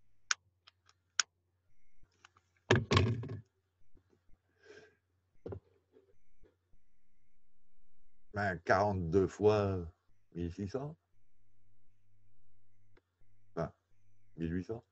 Ben, 42 fois 1600, enfin 1800,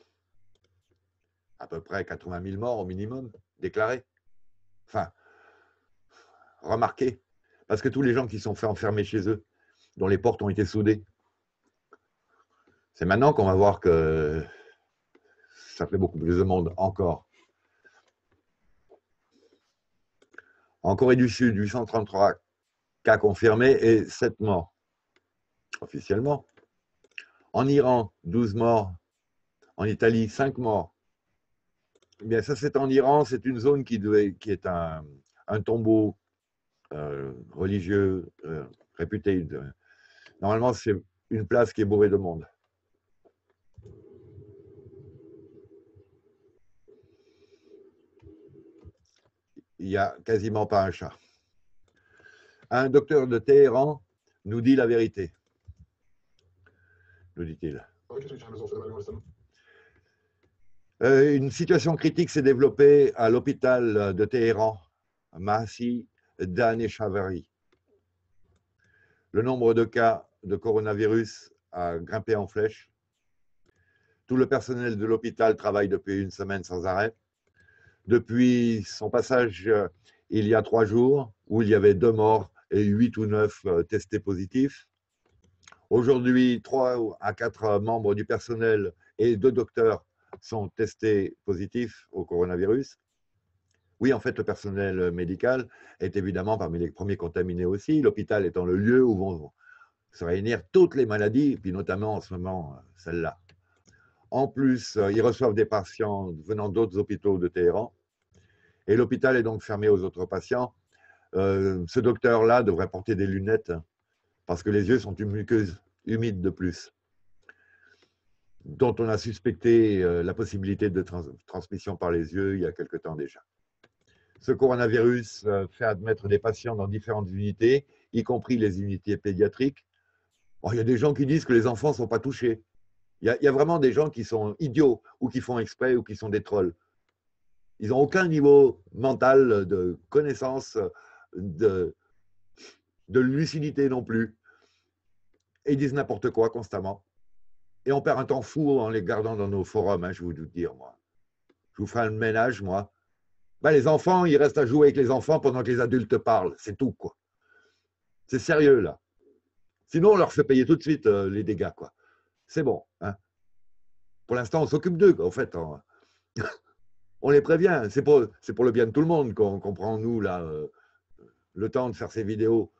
à peu près 80 000 morts au minimum déclarés. Enfin, remarquez, parce que tous les gens qui sont fait enfermer chez eux, dont les portes ont été soudées, c'est maintenant qu'on va voir que ça fait beaucoup plus de monde encore. En Corée du Sud, 833 cas confirmés et 7 morts, officiellement. En Iran, 12 morts. En Italie, 5 morts. Eh bien, ça, c'est en Iran, c'est une zone qui est un tombeau religieux réputé. Normalement, c'est une place qui est bourrée de monde. Il n'y a quasiment pas un chat. Un docteur de Téhéran nous dit la vérité, nous dit-il. Une situation critique s'est développée à l'hôpital de Téhéran, Mahsi Daneshavari. Le nombre de cas de coronavirus a grimpé en flèche. Tout le personnel de l'hôpital travaille depuis une semaine sans arrêt. Depuis son passage il y a 3 jours, où il y avait 2 morts et 8 ou 9 testés positifs. Aujourd'hui, 3 à 4 membres du personnel et 2 docteurs sont testés positifs au coronavirus. Oui, en fait, le personnel médical est évidemment parmi les premiers contaminés aussi, l'hôpital étant le lieu où vont se réunir toutes les maladies, puis notamment en ce moment, celle-là. En plus, ils reçoivent des patients venant d'autres hôpitaux de Téhéran, et l'hôpital est donc fermé aux autres patients. Ce docteur-là devrait porter des lunettes, parce que les yeux sont une muqueuse humide de plus, dont on a suspecté la possibilité de transmission par les yeux il y a quelque temps déjà. Ce coronavirus fait admettre des patients dans différentes unités, y compris les unités pédiatriques. Bon, il y a des gens qui disent que les enfants ne sont pas touchés. Il y a vraiment des gens qui sont idiots, ou qui font exprès, ou qui sont des trolls. Ils n'ont aucun niveau mental de connaissance, de lucidité non plus. Et ils disent n'importe quoi constamment. Et on perd un temps fou en les gardant dans nos forums, hein, je vous dire, moi. Je vous ferai un ménage, moi. Ben, les enfants, ils restent à jouer avec les enfants pendant que les adultes parlent. C'est tout, quoi. C'est sérieux, là. Sinon, on leur fait payer tout de suite les dégâts, quoi. C'est bon. Hein. Pour l'instant, on s'occupe d'eux, en fait. On les prévient. C'est pour le bien de tout le monde qu'on prend, nous, là, le temps de faire ces vidéos.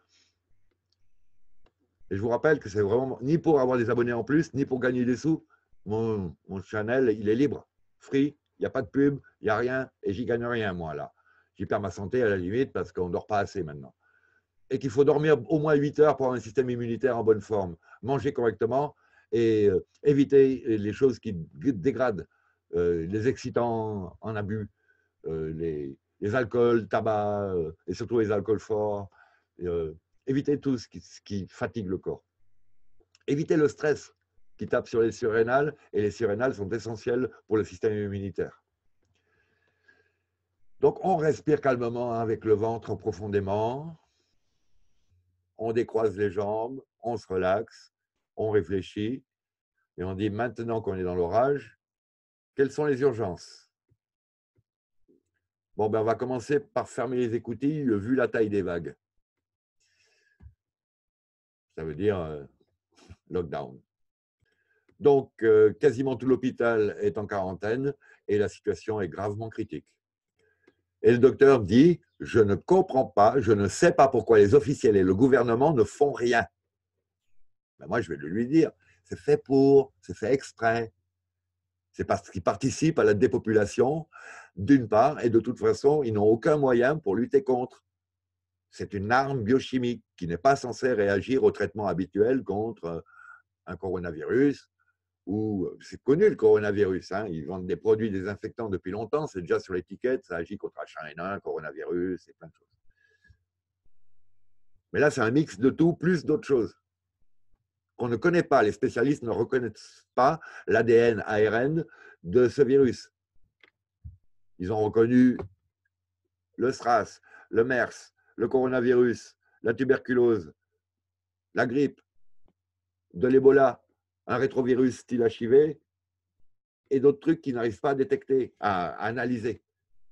Et je vous rappelle que c'est vraiment ni pour avoir des abonnés en plus, ni pour gagner des sous. Mon channel, il est libre, free, il n'y a pas de pub, il n'y a rien, et j'y gagne rien, moi, là. J'y perds ma santé à la limite parce qu'on ne dort pas assez maintenant. Et qu'il faut dormir au moins 8 heures pour avoir un système immunitaire en bonne forme. Manger correctement et éviter les choses qui dégradent, les excitants en abus, les alcools, tabac, et surtout les alcools forts. Éviter tout ce qui fatigue le corps. Éviter le stress qui tape sur les surrénales, et les surrénales sont essentielles pour le système immunitaire. Donc, on respire calmement avec le ventre profondément, on décroise les jambes, on se relaxe, on réfléchit, et on dit maintenant qu'on est dans l'orage, quelles sont les urgences? Bon, ben, on va commencer par fermer les écoutilles vu la taille des vagues. Ça veut dire lockdown. Donc, quasiment tout l'hôpital est en quarantaine et la situation est gravement critique. Et le docteur dit, je ne comprends pas, je ne sais pas pourquoi les officiels et le gouvernement ne font rien. Ben moi, je vais lui dire, c'est fait exprès. C'est parce qu'ils participent à la dépopulation, d'une part, et de toute façon, ils n'ont aucun moyen pour lutter contre. C'est une arme biochimique qui n'est pas censée réagir au traitement habituel contre un coronavirus où c'est connu le coronavirus. Hein, ils vendent des produits désinfectants depuis longtemps, c'est déjà sur l'étiquette, ça agit contre H1N1, coronavirus et plein de choses. Mais là, c'est un mix de tout, plus d'autres choses qu'on ne connaît pas. Les spécialistes ne reconnaissent pas l'ADN, ARN de ce virus. Ils ont reconnu le SRAS, le MERS, le coronavirus, la tuberculose, la grippe, de l'Ebola, un rétrovirus style HIV et d'autres trucs qu'ils n'arrivent pas à détecter, à analyser.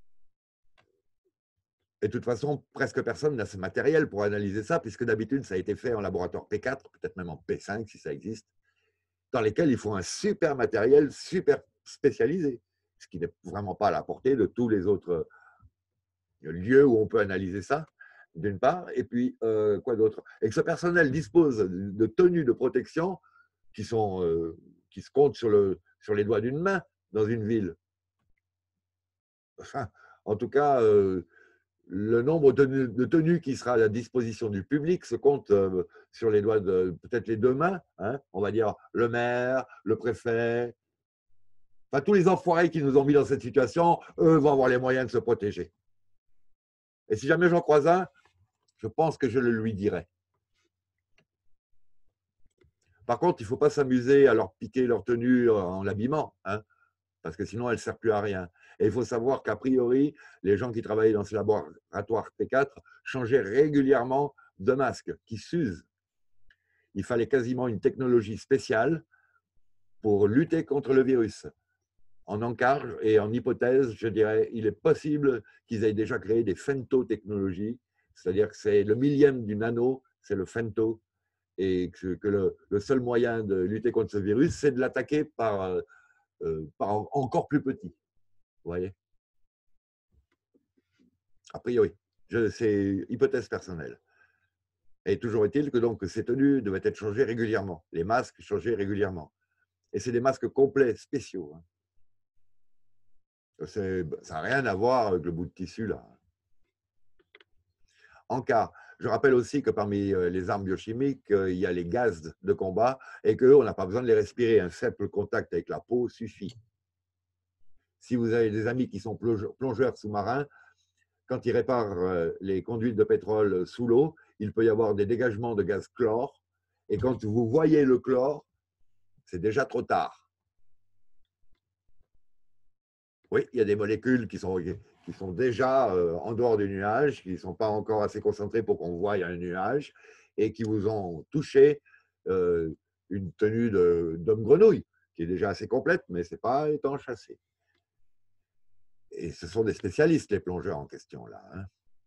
Et de toute façon, presque personne n'a ce matériel pour analyser ça, puisque d'habitude, ça a été fait en laboratoire P4, peut-être même en P5 si ça existe, dans lesquels il faut un super matériel, super spécialisé, ce qui n'est vraiment pas à la portée de tous les autres lieux où on peut analyser ça, d'une part, et puis quoi d'autre? Et que ce personnel dispose de tenues de protection qui se comptent sur les doigts d'une main dans une ville. Enfin, en tout cas, le nombre de tenues qui sera à la disposition du public se compte sur les doigts de peut-être les deux mains. Hein, on va dire le maire, le préfet. Enfin, tous les enfoirés qui nous ont mis dans cette situation, eux, vont avoir les moyens de se protéger. Et si jamais j'en croise un, je pense que je le lui dirai. Par contre, il ne faut pas s'amuser à leur piquer leur tenue en l'habillement, hein, parce que sinon, elle ne sert plus à rien. Et il faut savoir qu'a priori, les gens qui travaillaient dans ces laboratoires P4 changeaient régulièrement de masque qui s'usent. Il fallait quasiment une technologie spéciale pour lutter contre le virus. En encart et en hypothèse, je dirais, il est possible qu'ils aient déjà créé des femtotechnologies, c'est-à-dire que c'est le millième du nano, c'est le femto, et que le seul moyen de lutter contre ce virus, c'est de l'attaquer par encore plus petit. Vous voyez? A priori, c'est hypothèse personnelle. Et toujours est-il que donc ces tenues devaient être changées régulièrement, les masques changés régulièrement. Et c'est des masques complets, spéciaux. Hein. Ça n'a rien à voir avec le bout de tissu là. En cas, je rappelle aussi que parmi les armes biochimiques, il y a les gaz de combat et qu'on n'a pas besoin de les respirer. Un simple contact avec la peau suffit. Si vous avez des amis qui sont plongeurs sous-marins, quand ils réparent les conduites de pétrole sous l'eau, il peut y avoir des dégagements de gaz chlore. Et quand vous voyez le chlore, c'est déjà trop tard. Oui, il y a des molécules qui sont déjà en dehors du nuage, qui ne sont pas encore assez concentrées pour qu'on voie un nuage, et qui vous ont touché une tenue d'homme grenouille, qui est déjà assez complète, mais ce n'est pas étanche assez. Et ce sont des spécialistes, les plongeurs en question, là. Hein.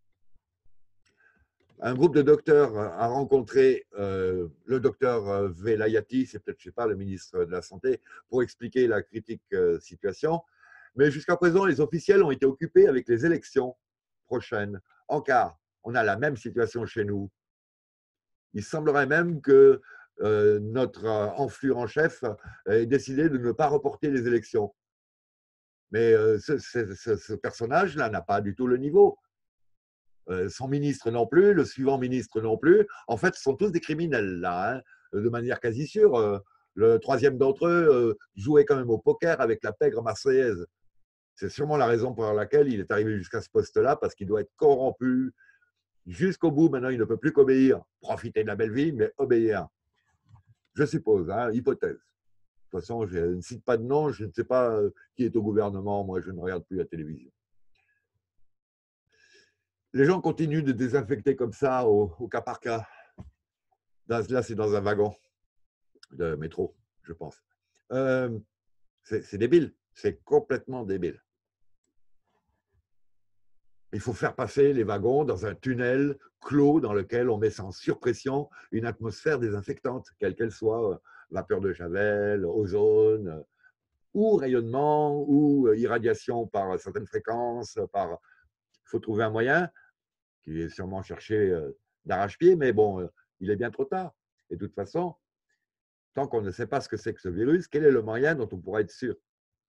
Un groupe de docteurs a rencontré le docteur Velayati, c'est peut-être, je ne sais pas, le ministre de la Santé, pour expliquer la critique situation. Mais jusqu'à présent, les officiels ont été occupés avec les élections prochaines. En quart, on a la même situation chez nous. Il semblerait même que notre enflure en chef ait décidé de ne pas reporter les élections. Mais ce personnage-là n'a pas du tout le niveau. Son ministre non plus, le suivant ministre non plus. En fait, ce sont tous des criminels, là, hein, de manière quasi sûre. Le troisième d'entre eux jouait quand même au poker avec la pègre marseillaise. C'est sûrement la raison pour laquelle il est arrivé jusqu'à ce poste-là, parce qu'il doit être corrompu jusqu'au bout. Maintenant, il ne peut plus qu'obéir. Profiter de la belle vie, mais obéir. Je suppose, hein, hypothèse. De toute façon, je ne cite pas de nom, je ne sais pas qui est au gouvernement. Moi, je ne regarde plus la télévision. Les gens continuent de désinfecter comme ça au cas par cas. Là, c'est dans un wagon de métro, je pense. C'est débile. C'est complètement débile. Il faut faire passer les wagons dans un tunnel clos dans lequel on met sans surpression une atmosphère désinfectante, quelle qu'elle soit, vapeur de javel, ozone, ou rayonnement, ou irradiation par certaines fréquences. Il faut trouver un moyen qui est sûrement cherché d'arrache-pied, mais bon, il est bien trop tard. Et de toute façon, tant qu'on ne sait pas ce que c'est que ce virus, quel est le moyen dont on pourra être sûr?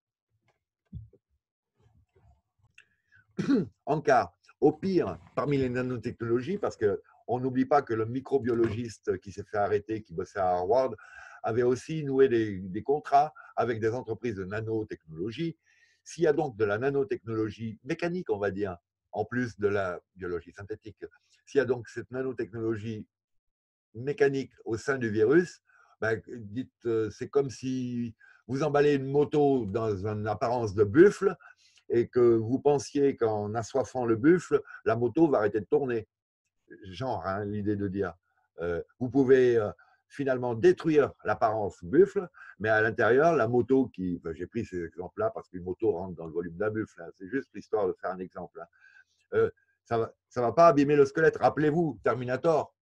En cas, au pire, parmi les nanotechnologies, parce qu'on n'oublie pas que le microbiologiste qui s'est fait arrêter, qui bossait à Harvard, avait aussi noué des contrats avec des entreprises de nanotechnologie. S'il y a donc de la nanotechnologie mécanique, on va dire, en plus de la biologie synthétique, s'il y a donc cette nanotechnologie mécanique au sein du virus, ben, dites, c'est comme si vous emballez une moto dans une apparence de buffle et que vous pensiez qu'en assoiffant le buffle, la moto va arrêter de tourner. Genre, hein, l'idée de dire. Vous pouvez finalement détruire l'apparence buffle, mais à l'intérieur, la moto qui. Ben, j'ai pris ces exemples-là parce qu'une moto rentre dans le volume d'un buffle. Hein, c'est juste l'histoire de faire un exemple. Hein. Ça ne va pas abîmer le squelette. Rappelez-vous, Terminator.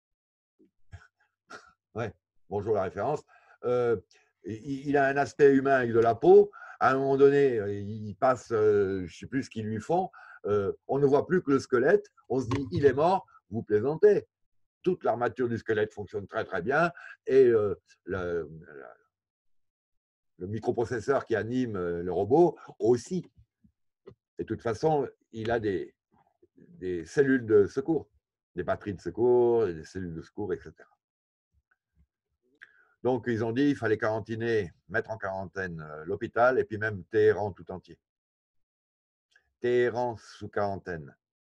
Ouais, bonjour la référence. Il a un aspect humain avec de la peau. À un moment donné, il passe, je ne sais plus ce qu'ils lui font. On ne voit plus que le squelette. On se dit, il est mort. Vous plaisantez. Toute l'armature du squelette fonctionne très très bien. Et le microprocesseur qui anime le robot aussi. Et de toute façon, il a des cellules de secours, des batteries de secours, des cellules de secours, etc. Donc, ils ont dit qu'il fallait quarantiner, mettre en quarantaine l'hôpital et puis même Téhéran tout entier. Téhéran sous quarantaine.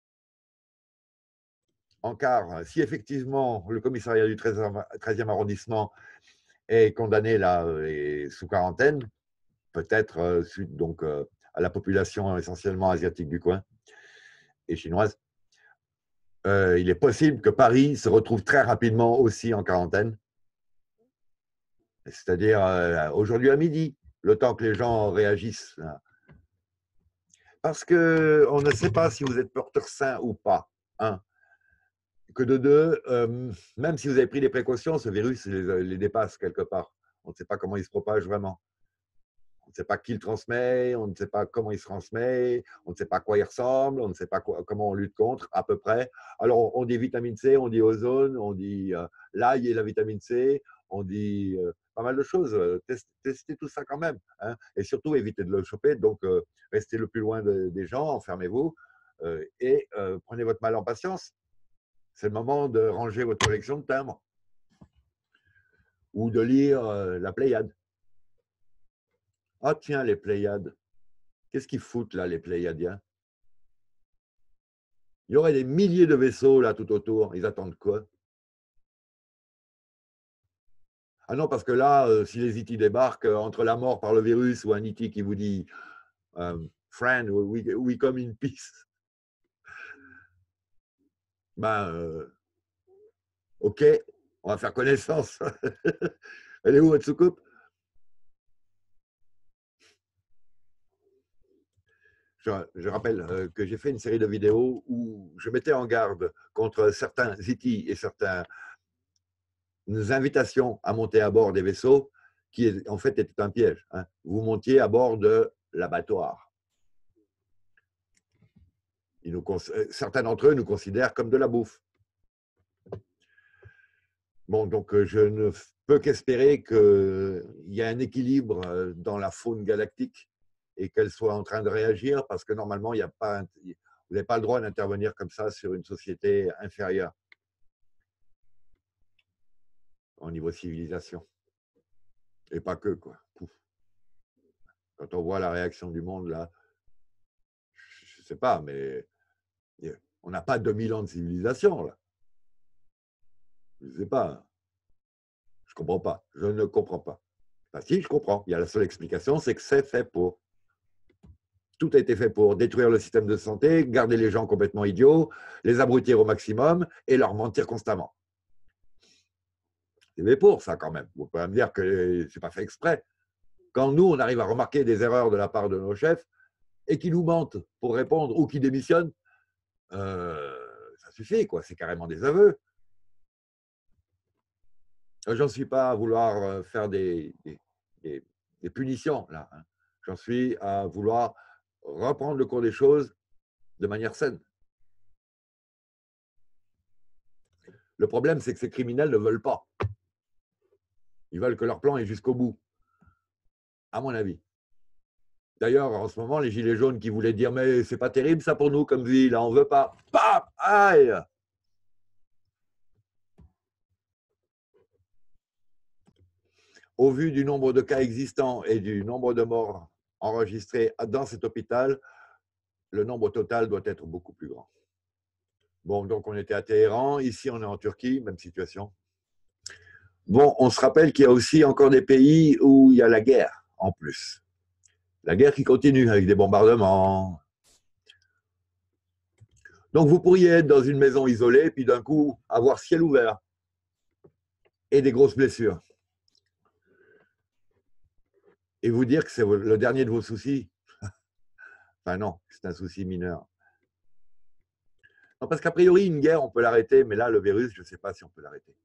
En quart, si effectivement le commissariat du 13e arrondissement est condamné là et sous quarantaine, peut-être suite donc à la population essentiellement asiatique du coin et chinoise, il est possible que Paris se retrouve très rapidement aussi en quarantaine. C'est-à-dire aujourd'hui à midi, le temps que les gens réagissent. Parce qu'on ne sait pas si vous êtes porteur sain ou pas. Un. Que de deux, même si vous avez pris des précautions, ce virus les dépasse quelque part. On ne sait pas comment il se propage vraiment. On ne sait pas qui le transmet, on ne sait pas comment il se transmet, on ne sait pas à quoi il ressemble, on ne sait pas comment on lutte contre, à peu près. Alors, on dit vitamine C, on dit ozone, on dit l'ail et la vitamine C, on dit pas mal de choses. Testez tout ça quand même. Hein, et surtout, évitez de le choper. Donc, restez le plus loin des gens, enfermez-vous et prenez votre mal en patience. C'est le moment de ranger votre collection de timbres ou de lire la Pléiade. Ah tiens, les Pléiades. Qu'est-ce qu'ils foutent là, les Pléiadiens? Il y aurait des milliers de vaisseaux là tout autour. Ils attendent quoi? Ah non, parce que là, si les E.T. débarquent, entre la mort par le virus ou un E.T. qui vous dit Friend, we come in peace. Ben, ok, on va faire connaissance. Elle est où votre soucoupe? Je rappelle que j'ai fait une série de vidéos où je mettais en garde contre certains E.T. et certaines invitations à monter à bord des vaisseaux qui, en fait, étaient un piège. Hein. Vous montiez à bord de l'abattoir. Certains d'entre eux nous considèrent comme de la bouffe. Bon, donc je ne peux qu'espérer qu'il y a un équilibre dans la faune galactique et qu'elle soit en train de réagir parce que normalement, vous n'avez pas le droit d'intervenir comme ça sur une société inférieure au niveau civilisation. Et pas que, quoi. Pouf. Quand on voit la réaction du monde, là, je ne sais pas, mais on n'a pas 2000 ans de civilisation, là. Je ne sais pas. Je ne comprends pas. Je ne comprends pas. Enfin, si, je comprends. Il y a la seule explication, c'est que c'est fait pour. Tout a été fait pour détruire le système de santé, garder les gens complètement idiots, les abrutir au maximum et leur mentir constamment. C'est fait pour ça, quand même. Vous pouvez pas me dire que ce n'est pas fait exprès. Quand nous, on arrive à remarquer des erreurs de la part de nos chefs et qu'ils nous mentent pour répondre ou qu'ils démissionnent, ça suffit, quoi. C'est carrément des aveux. J'en suis pas à vouloir faire des punitions, là. Hein. J'en suis à vouloir reprendre le cours des choses de manière saine. Le problème, c'est que ces criminels ne veulent pas. Ils veulent que leur plan aille jusqu'au bout, à mon avis. D'ailleurs, en ce moment, les gilets jaunes qui voulaient dire « mais c'est pas terrible ça pour nous comme vie, là, on veut pas ». Bam, aïe. au vu du nombre de cas existants et du nombre de morts enregistrés dans cet hôpital, le nombre total doit être beaucoup plus grand. Bon, donc on était à Téhéran, ici on est en Turquie, même situation. Bon, on se rappelle qu'il y a aussi encore des pays où il y a la guerre en plus. La guerre qui continue avec des bombardements. Donc vous pourriez être dans une maison isolée, puis d'un coup avoir ciel ouvert et des grosses blessures. Et vous dire que c'est le dernier de vos soucis. Enfin non, c'est un souci mineur. Non, parce qu'a priori, une guerre, on peut l'arrêter, mais là, le virus, je ne sais pas si on peut l'arrêter.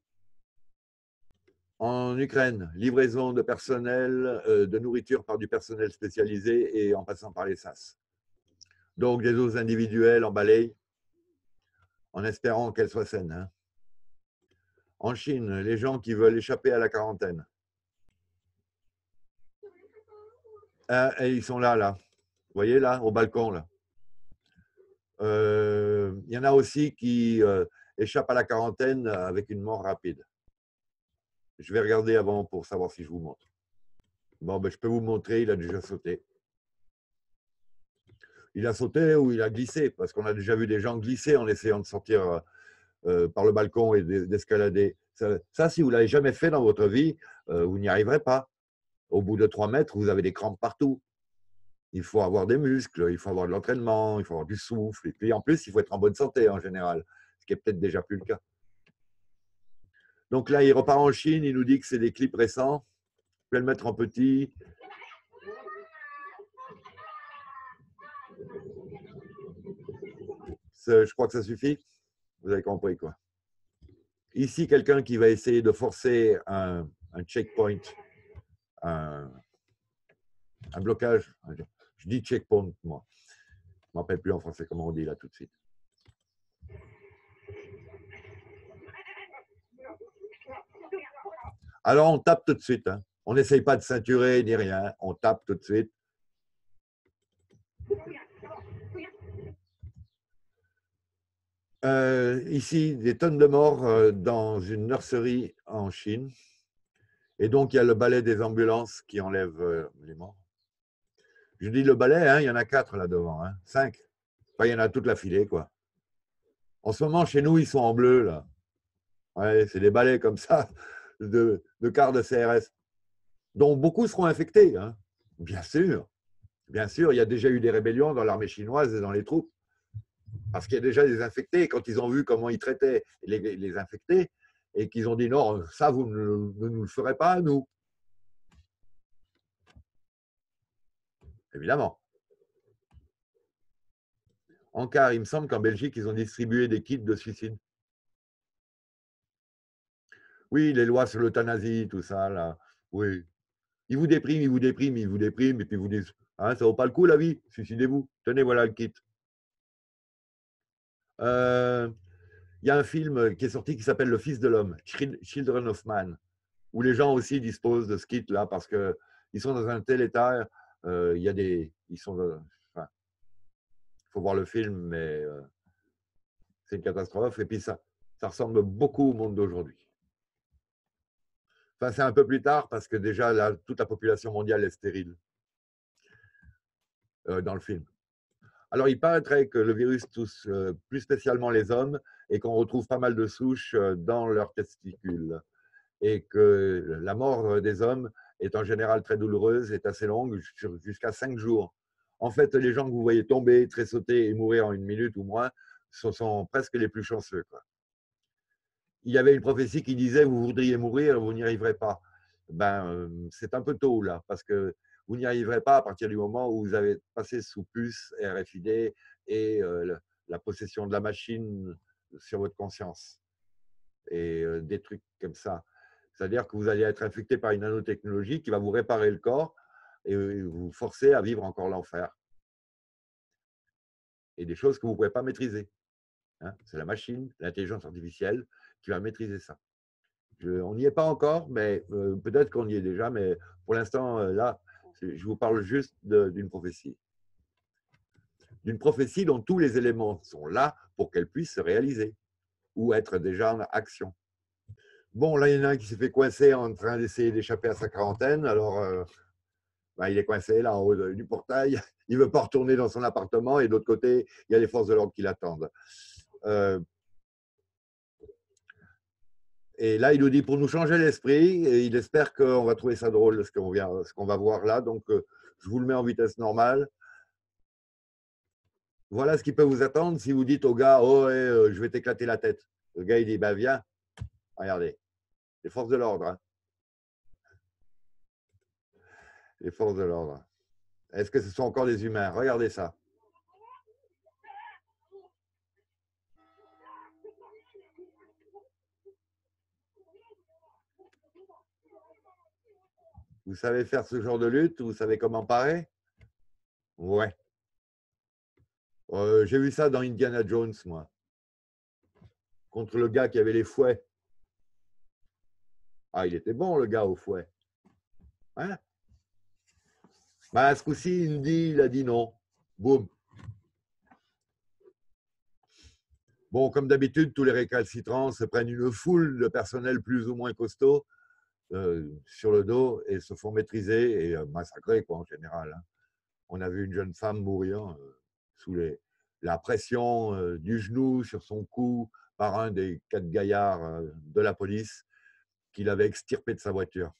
En Ukraine, livraison de personnel, de nourriture par du personnel spécialisé et en passant par les SAS. Donc des doses individuelles emballées, en espérant qu'elles soient saines. Hein. En Chine, les gens qui veulent échapper à la quarantaine. Et ils sont là, là. Vous voyez, là, au balcon, là. Il y en a aussi qui échappent à la quarantaine avec une mort rapide. Je vais regarder avant pour savoir si je vous montre. Bon, ben, je peux vous montrer, il a déjà sauté. Il a sauté ou il a glissé, parce qu'on a déjà vu des gens glisser en essayant de sortir par le balcon et d'escalader. Ça, si vous ne l'avez jamais fait dans votre vie, vous n'y arriverez pas. Au bout de 3 mètres, vous avez des crampes partout. Il faut avoir des muscles, il faut avoir de l'entraînement, il faut avoir du souffle. Et puis en plus, il faut être en bonne santé en général, ce qui est peut-être déjà plus le cas. Donc là, il repart en Chine, il nous dit que c'est des clips récents. Je vais le mettre en petit. Je crois que ça suffit. Vous avez compris, quoi. Ici, quelqu'un qui va essayer de forcer un checkpoint, un blocage. Je dis checkpoint, moi. Je ne me rappelle plus en français comment on dit là tout de suite. Alors, on tape tout de suite. Hein. On n'essaye pas de ceinturer ni rien. On tape tout de suite. Ici, des tonnes de morts dans une nurserie en Chine. Et donc, il y a le balai des ambulances qui enlève les morts. Je dis le balai, hein, il y en a 4 là devant, hein, 5. Enfin, il y en a toute la filée, quoi. En ce moment, chez nous, ils sont en bleu, là. Ouais, c'est des balais comme ça, de quarts de CRS, dont beaucoup seront infectés, hein. Bien sûr. Bien sûr, il y a déjà eu des rébellions dans l'armée chinoise et dans les troupes. Parce qu'il y a déjà des infectés. Quand ils ont vu comment ils traitaient les infectés, et qu'ils ont dit non, ça, vous ne nous le ferez pas à nous. Évidemment. En quart, il me semble qu'en Belgique, ils ont distribué des kits de suicide. Oui, les lois sur l'euthanasie, tout ça, là. Oui. Ils vous dépriment, ils vous dépriment, ils vous dépriment, et puis ils vous disent hein, ça vaut pas le coup la vie, suicidez-vous. Tenez, voilà le kit. Il y a un film qui est sorti qui s'appelle Le Fils de l'homme, Children of Man, où les gens aussi disposent de ce kit-là parce qu'ils sont dans un tel état. Il y a des. Ils sont. Enfin, il faut voir le film, mais c'est une catastrophe. Et puis ça ressemble beaucoup au monde d'aujourd'hui. Enfin, c'est un peu plus tard parce que déjà, là, toute la population mondiale est stérile dans le film. Alors, il paraîtrait que le virus touche plus spécialement les hommes et qu'on retrouve pas mal de souches dans leurs testicules. Et que la mort des hommes est en général très douloureuse, est assez longue, jusqu'à 5 jours. En fait, les gens que vous voyez tomber, tressauter et mourir en 1 minute ou moins, ce sont presque les plus chanceux, quoi. Il y avait une prophétie qui disait vous voudriez mourir, vous n'y arriverez pas. Ben, c'est un peu tôt là, parce que vous n'y arriverez pas à partir du moment où vous avez passé sous puce, RFID et la possession de la machine sur votre conscience et des trucs comme ça. C'est-à-dire que vous allez être infecté par une nanotechnologie qui va vous réparer le corps et vous forcer à vivre encore l'enfer. Et des choses que vous ne pouvez pas maîtriser. Hein. C'est la machine, l'intelligence artificielle qui va maîtriser ça. On n'y est pas encore, mais peut-être qu'on y est déjà, mais pour l'instant, là, je vous parle juste d'une prophétie. D'une prophétie dont tous les éléments sont là pour qu'elle puisse se réaliser ou être déjà en action. Bon, là, il y en a un qui s'est fait coincer en train d'essayer d'échapper à sa quarantaine. Alors, il est coincé là en haut du portail. Il ne veut pas retourner dans son appartement. Et de l'autre côté, il y a les forces de l'ordre qui l'attendent. Et là, il nous dit pour nous changer l'esprit, et il espère qu'on va trouver ça drôle, ce qu'on va voir là. Donc, je vous le mets en vitesse normale. Voilà ce qui peut vous attendre si vous dites au gars, oh, ouais, je vais t'éclater la tête. Le gars, il dit, bah, viens, regardez, les forces de l'ordre. Hein. Les forces de l'ordre. Est-ce que ce sont encore des humains? Regardez ça. Vous savez faire ce genre de lutte? Vous savez comment parer? Ouais. J'ai vu ça dans Indiana Jones, moi. Contre le gars qui avait les fouets. Ah, il était bon, le gars au fouet. Hein? Bah, ce coup-ci, il a dit non. Boum. Bon, comme d'habitude, tous les récalcitrants se prennent une foule de personnel plus ou moins costaud sur le dos et se font maîtriser et massacrer, quoi, en général. Hein. On a vu une jeune femme mourir sous la pression du genou sur son cou par un des 4 gaillards de la police qui l'avait extirpé de sa voiture.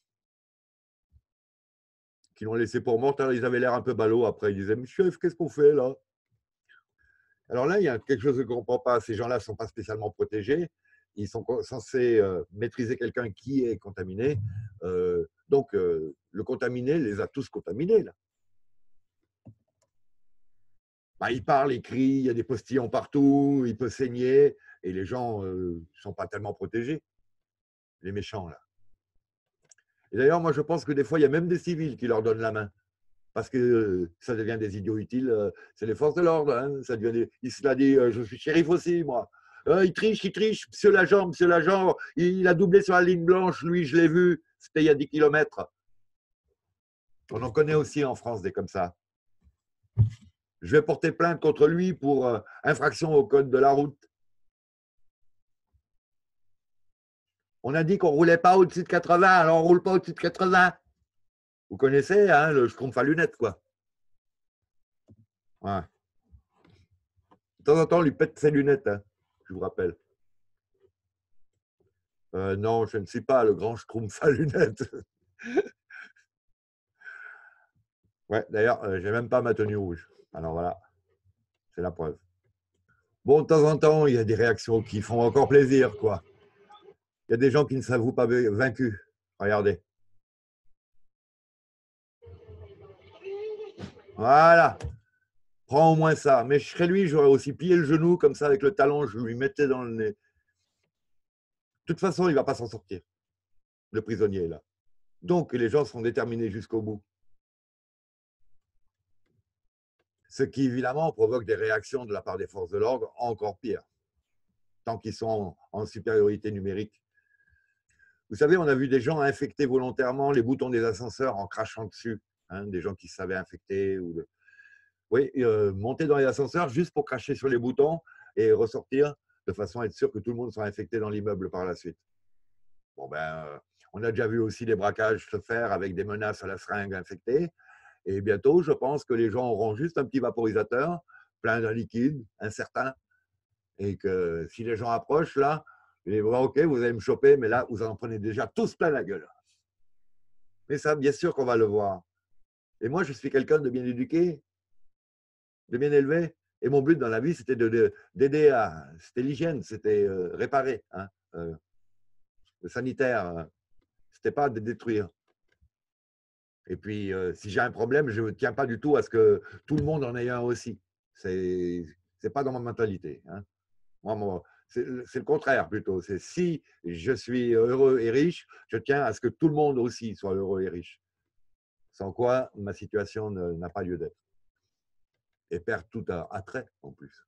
Qui l'ont laissé pour morte. Alors, ils avaient l'air un peu ballots après. Ils disaient, chef, qu'est-ce qu'on fait là? Alors là, il y a quelque chose que je ne comprends pas. Ces gens-là ne sont pas spécialement protégés. Ils sont censés maîtriser quelqu'un qui est contaminé. Donc, le contaminé les a tous contaminés. Là. Bah, il parle, il crie, il y a des postillons partout, il peut saigner, et les gens ne sont pas tellement protégés, les méchants. Là. Et d'ailleurs, moi, je pense que des fois, il y a même des civils qui leur donnent la main. Parce que ça devient des idiots utiles. C'est les forces de l'ordre. Hein, ça devient il se l'a dit, je suis shérif aussi, moi. Il triche, monsieur l'agent, il a doublé sur la ligne blanche, lui, je l'ai vu, c'était il y a 10 kilomètres. On en connaît aussi en France des comme ça. Je vais porter plainte contre lui pour infraction au code de la route. On a dit qu'on ne roulait pas au-dessus de 80, alors on ne roule pas au-dessus de 80. Vous connaissez, hein, le schtroumpf à lunettes, quoi. Ouais. De temps en temps, on lui pète ses lunettes, hein, je vous rappelle. Non, je ne suis pas le grand schtroumpf à lunettes. Ouais, d'ailleurs, j'ai même pas ma tenue rouge. Alors voilà, c'est la preuve. Bon, de temps en temps, il y a des réactions qui font encore plaisir, quoi. Il y a des gens qui ne s'avouent pas vaincus. Regardez. Voilà. Prends au moins ça. Mais je serais lui, j'aurais aussi plié le genou comme ça avec le talon, je lui mettais dans le nez. De toute façon, il ne va pas s'en sortir, le prisonnier, là. Donc, les gens sont déterminés jusqu'au bout. Ce qui, évidemment, provoque des réactions de la part des forces de l'ordre encore pires, tant qu'ils sont en supériorité numérique. Vous savez, on a vu des gens infecter volontairement les boutons des ascenseurs en crachant dessus, hein, des gens qui se savaient infecter. Oui, monter dans les ascenseurs juste pour cracher sur les boutons et ressortir de façon à être sûr que tout le monde soit infecté dans l'immeuble par la suite. Bon, on a déjà vu aussi des braquages se faire avec des menaces à la seringue infectée. Et bientôt, je pense que les gens auront juste un petit vaporisateur plein d'un liquide incertain. Et que si les gens approchent, là, ils vont dire, OK, vous allez me choper, mais là, vous en prenez déjà tous plein la gueule. Mais ça, bien sûr qu'on va le voir. Et moi, je suis quelqu'un de bien éduqué, de bien élevé. Et mon but dans la vie, c'était d'aider à. C'était l'hygiène, c'était réparer. Hein, le sanitaire, c'était pas de détruire. Et puis, si j'ai un problème, je ne tiens pas du tout à ce que tout le monde en ait un aussi. C'est pas dans ma mentalité. Hein. Moi, c'est le contraire plutôt. C'est si je suis heureux et riche, je tiens à ce que tout le monde aussi soit heureux et riche. Sans quoi, ma situation n'a pas lieu d'être. Et perd tout attrait en plus.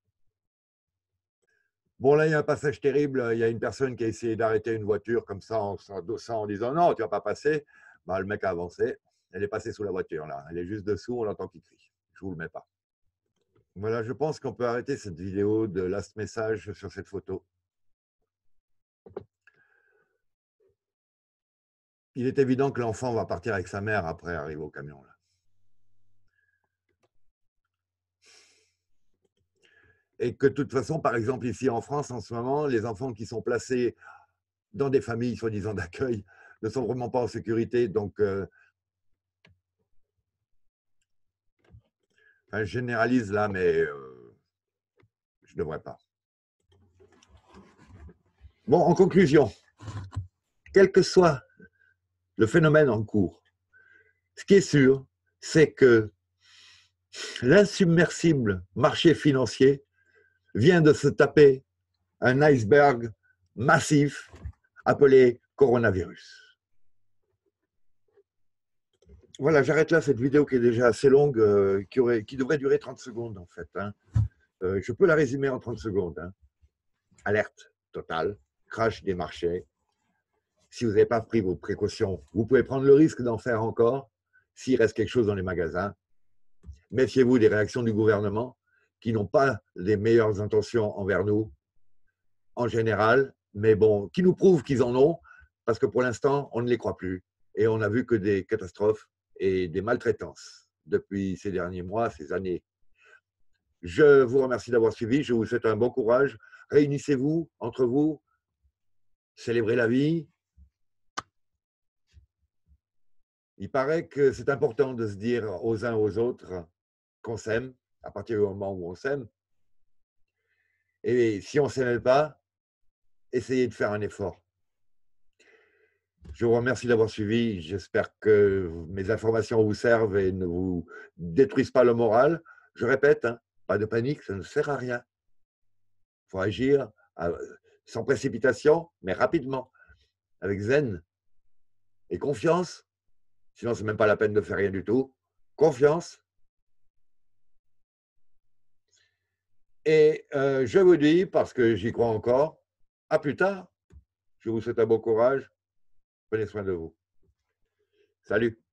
Bon, là, il y a un passage terrible. Il y a une personne qui a essayé d'arrêter une voiture comme ça en s'endossant en disant non, tu ne vas pas passer. Bah, le mec a avancé. Elle est passée sous la voiture, là. Elle est juste dessous, on l'entend qui crie. Je ne vous le mets pas. Voilà, je pense qu'on peut arrêter cette vidéo de last message sur cette photo. il est évident que l'enfant va partir avec sa mère après arriver au camion. Là. Et que de toute façon, par exemple, ici en France, en ce moment, les enfants qui sont placés dans des familles soi-disant d'accueil ne sont vraiment pas en sécurité. Donc, enfin, je généralise là, mais je ne devrais pas. Bon, en conclusion, quel que soit le phénomène en cours, ce qui est sûr, c'est que l'insubmersible marché financier vient de se taper un iceberg massif appelé coronavirus. Voilà, j'arrête là cette vidéo qui est déjà assez longue, qui devrait durer 30 secondes en fait. Hein. Je peux la résumer en 30 secondes. Hein. Alerte totale, crash des marchés. Si vous n'avez pas pris vos précautions, vous pouvez prendre le risque d'en faire encore s'il reste quelque chose dans les magasins. Méfiez-vous des réactions du gouvernement qui n'ont pas les meilleures intentions envers nous en général, mais bon, qui nous prouvent qu'ils en ont, parce que pour l'instant, on ne les croit plus. Et on n'a vu que des catastrophes et des maltraitances depuis ces derniers mois, ces années. Je vous remercie d'avoir suivi, je vous souhaite un bon courage. Réunissez-vous entre vous, célébrez la vie. Il paraît que c'est important de se dire aux uns aux autres qu'on s'aime, à partir du moment où on s'aime. Et si on ne s'aimait pas, essayez de faire un effort. Je vous remercie d'avoir suivi. J'espère que mes informations vous servent et ne vous détruisent pas le moral. Je répète, hein, pas de panique, ça ne sert à rien. Il faut agir sans précipitation, mais rapidement, avec zen et confiance. Sinon, ce n'est même pas la peine de faire rien du tout. Confiance. Et je vous dis, parce que j'y crois encore, à plus tard. Je vous souhaite un bon courage. Prenez soin de vous. Salut.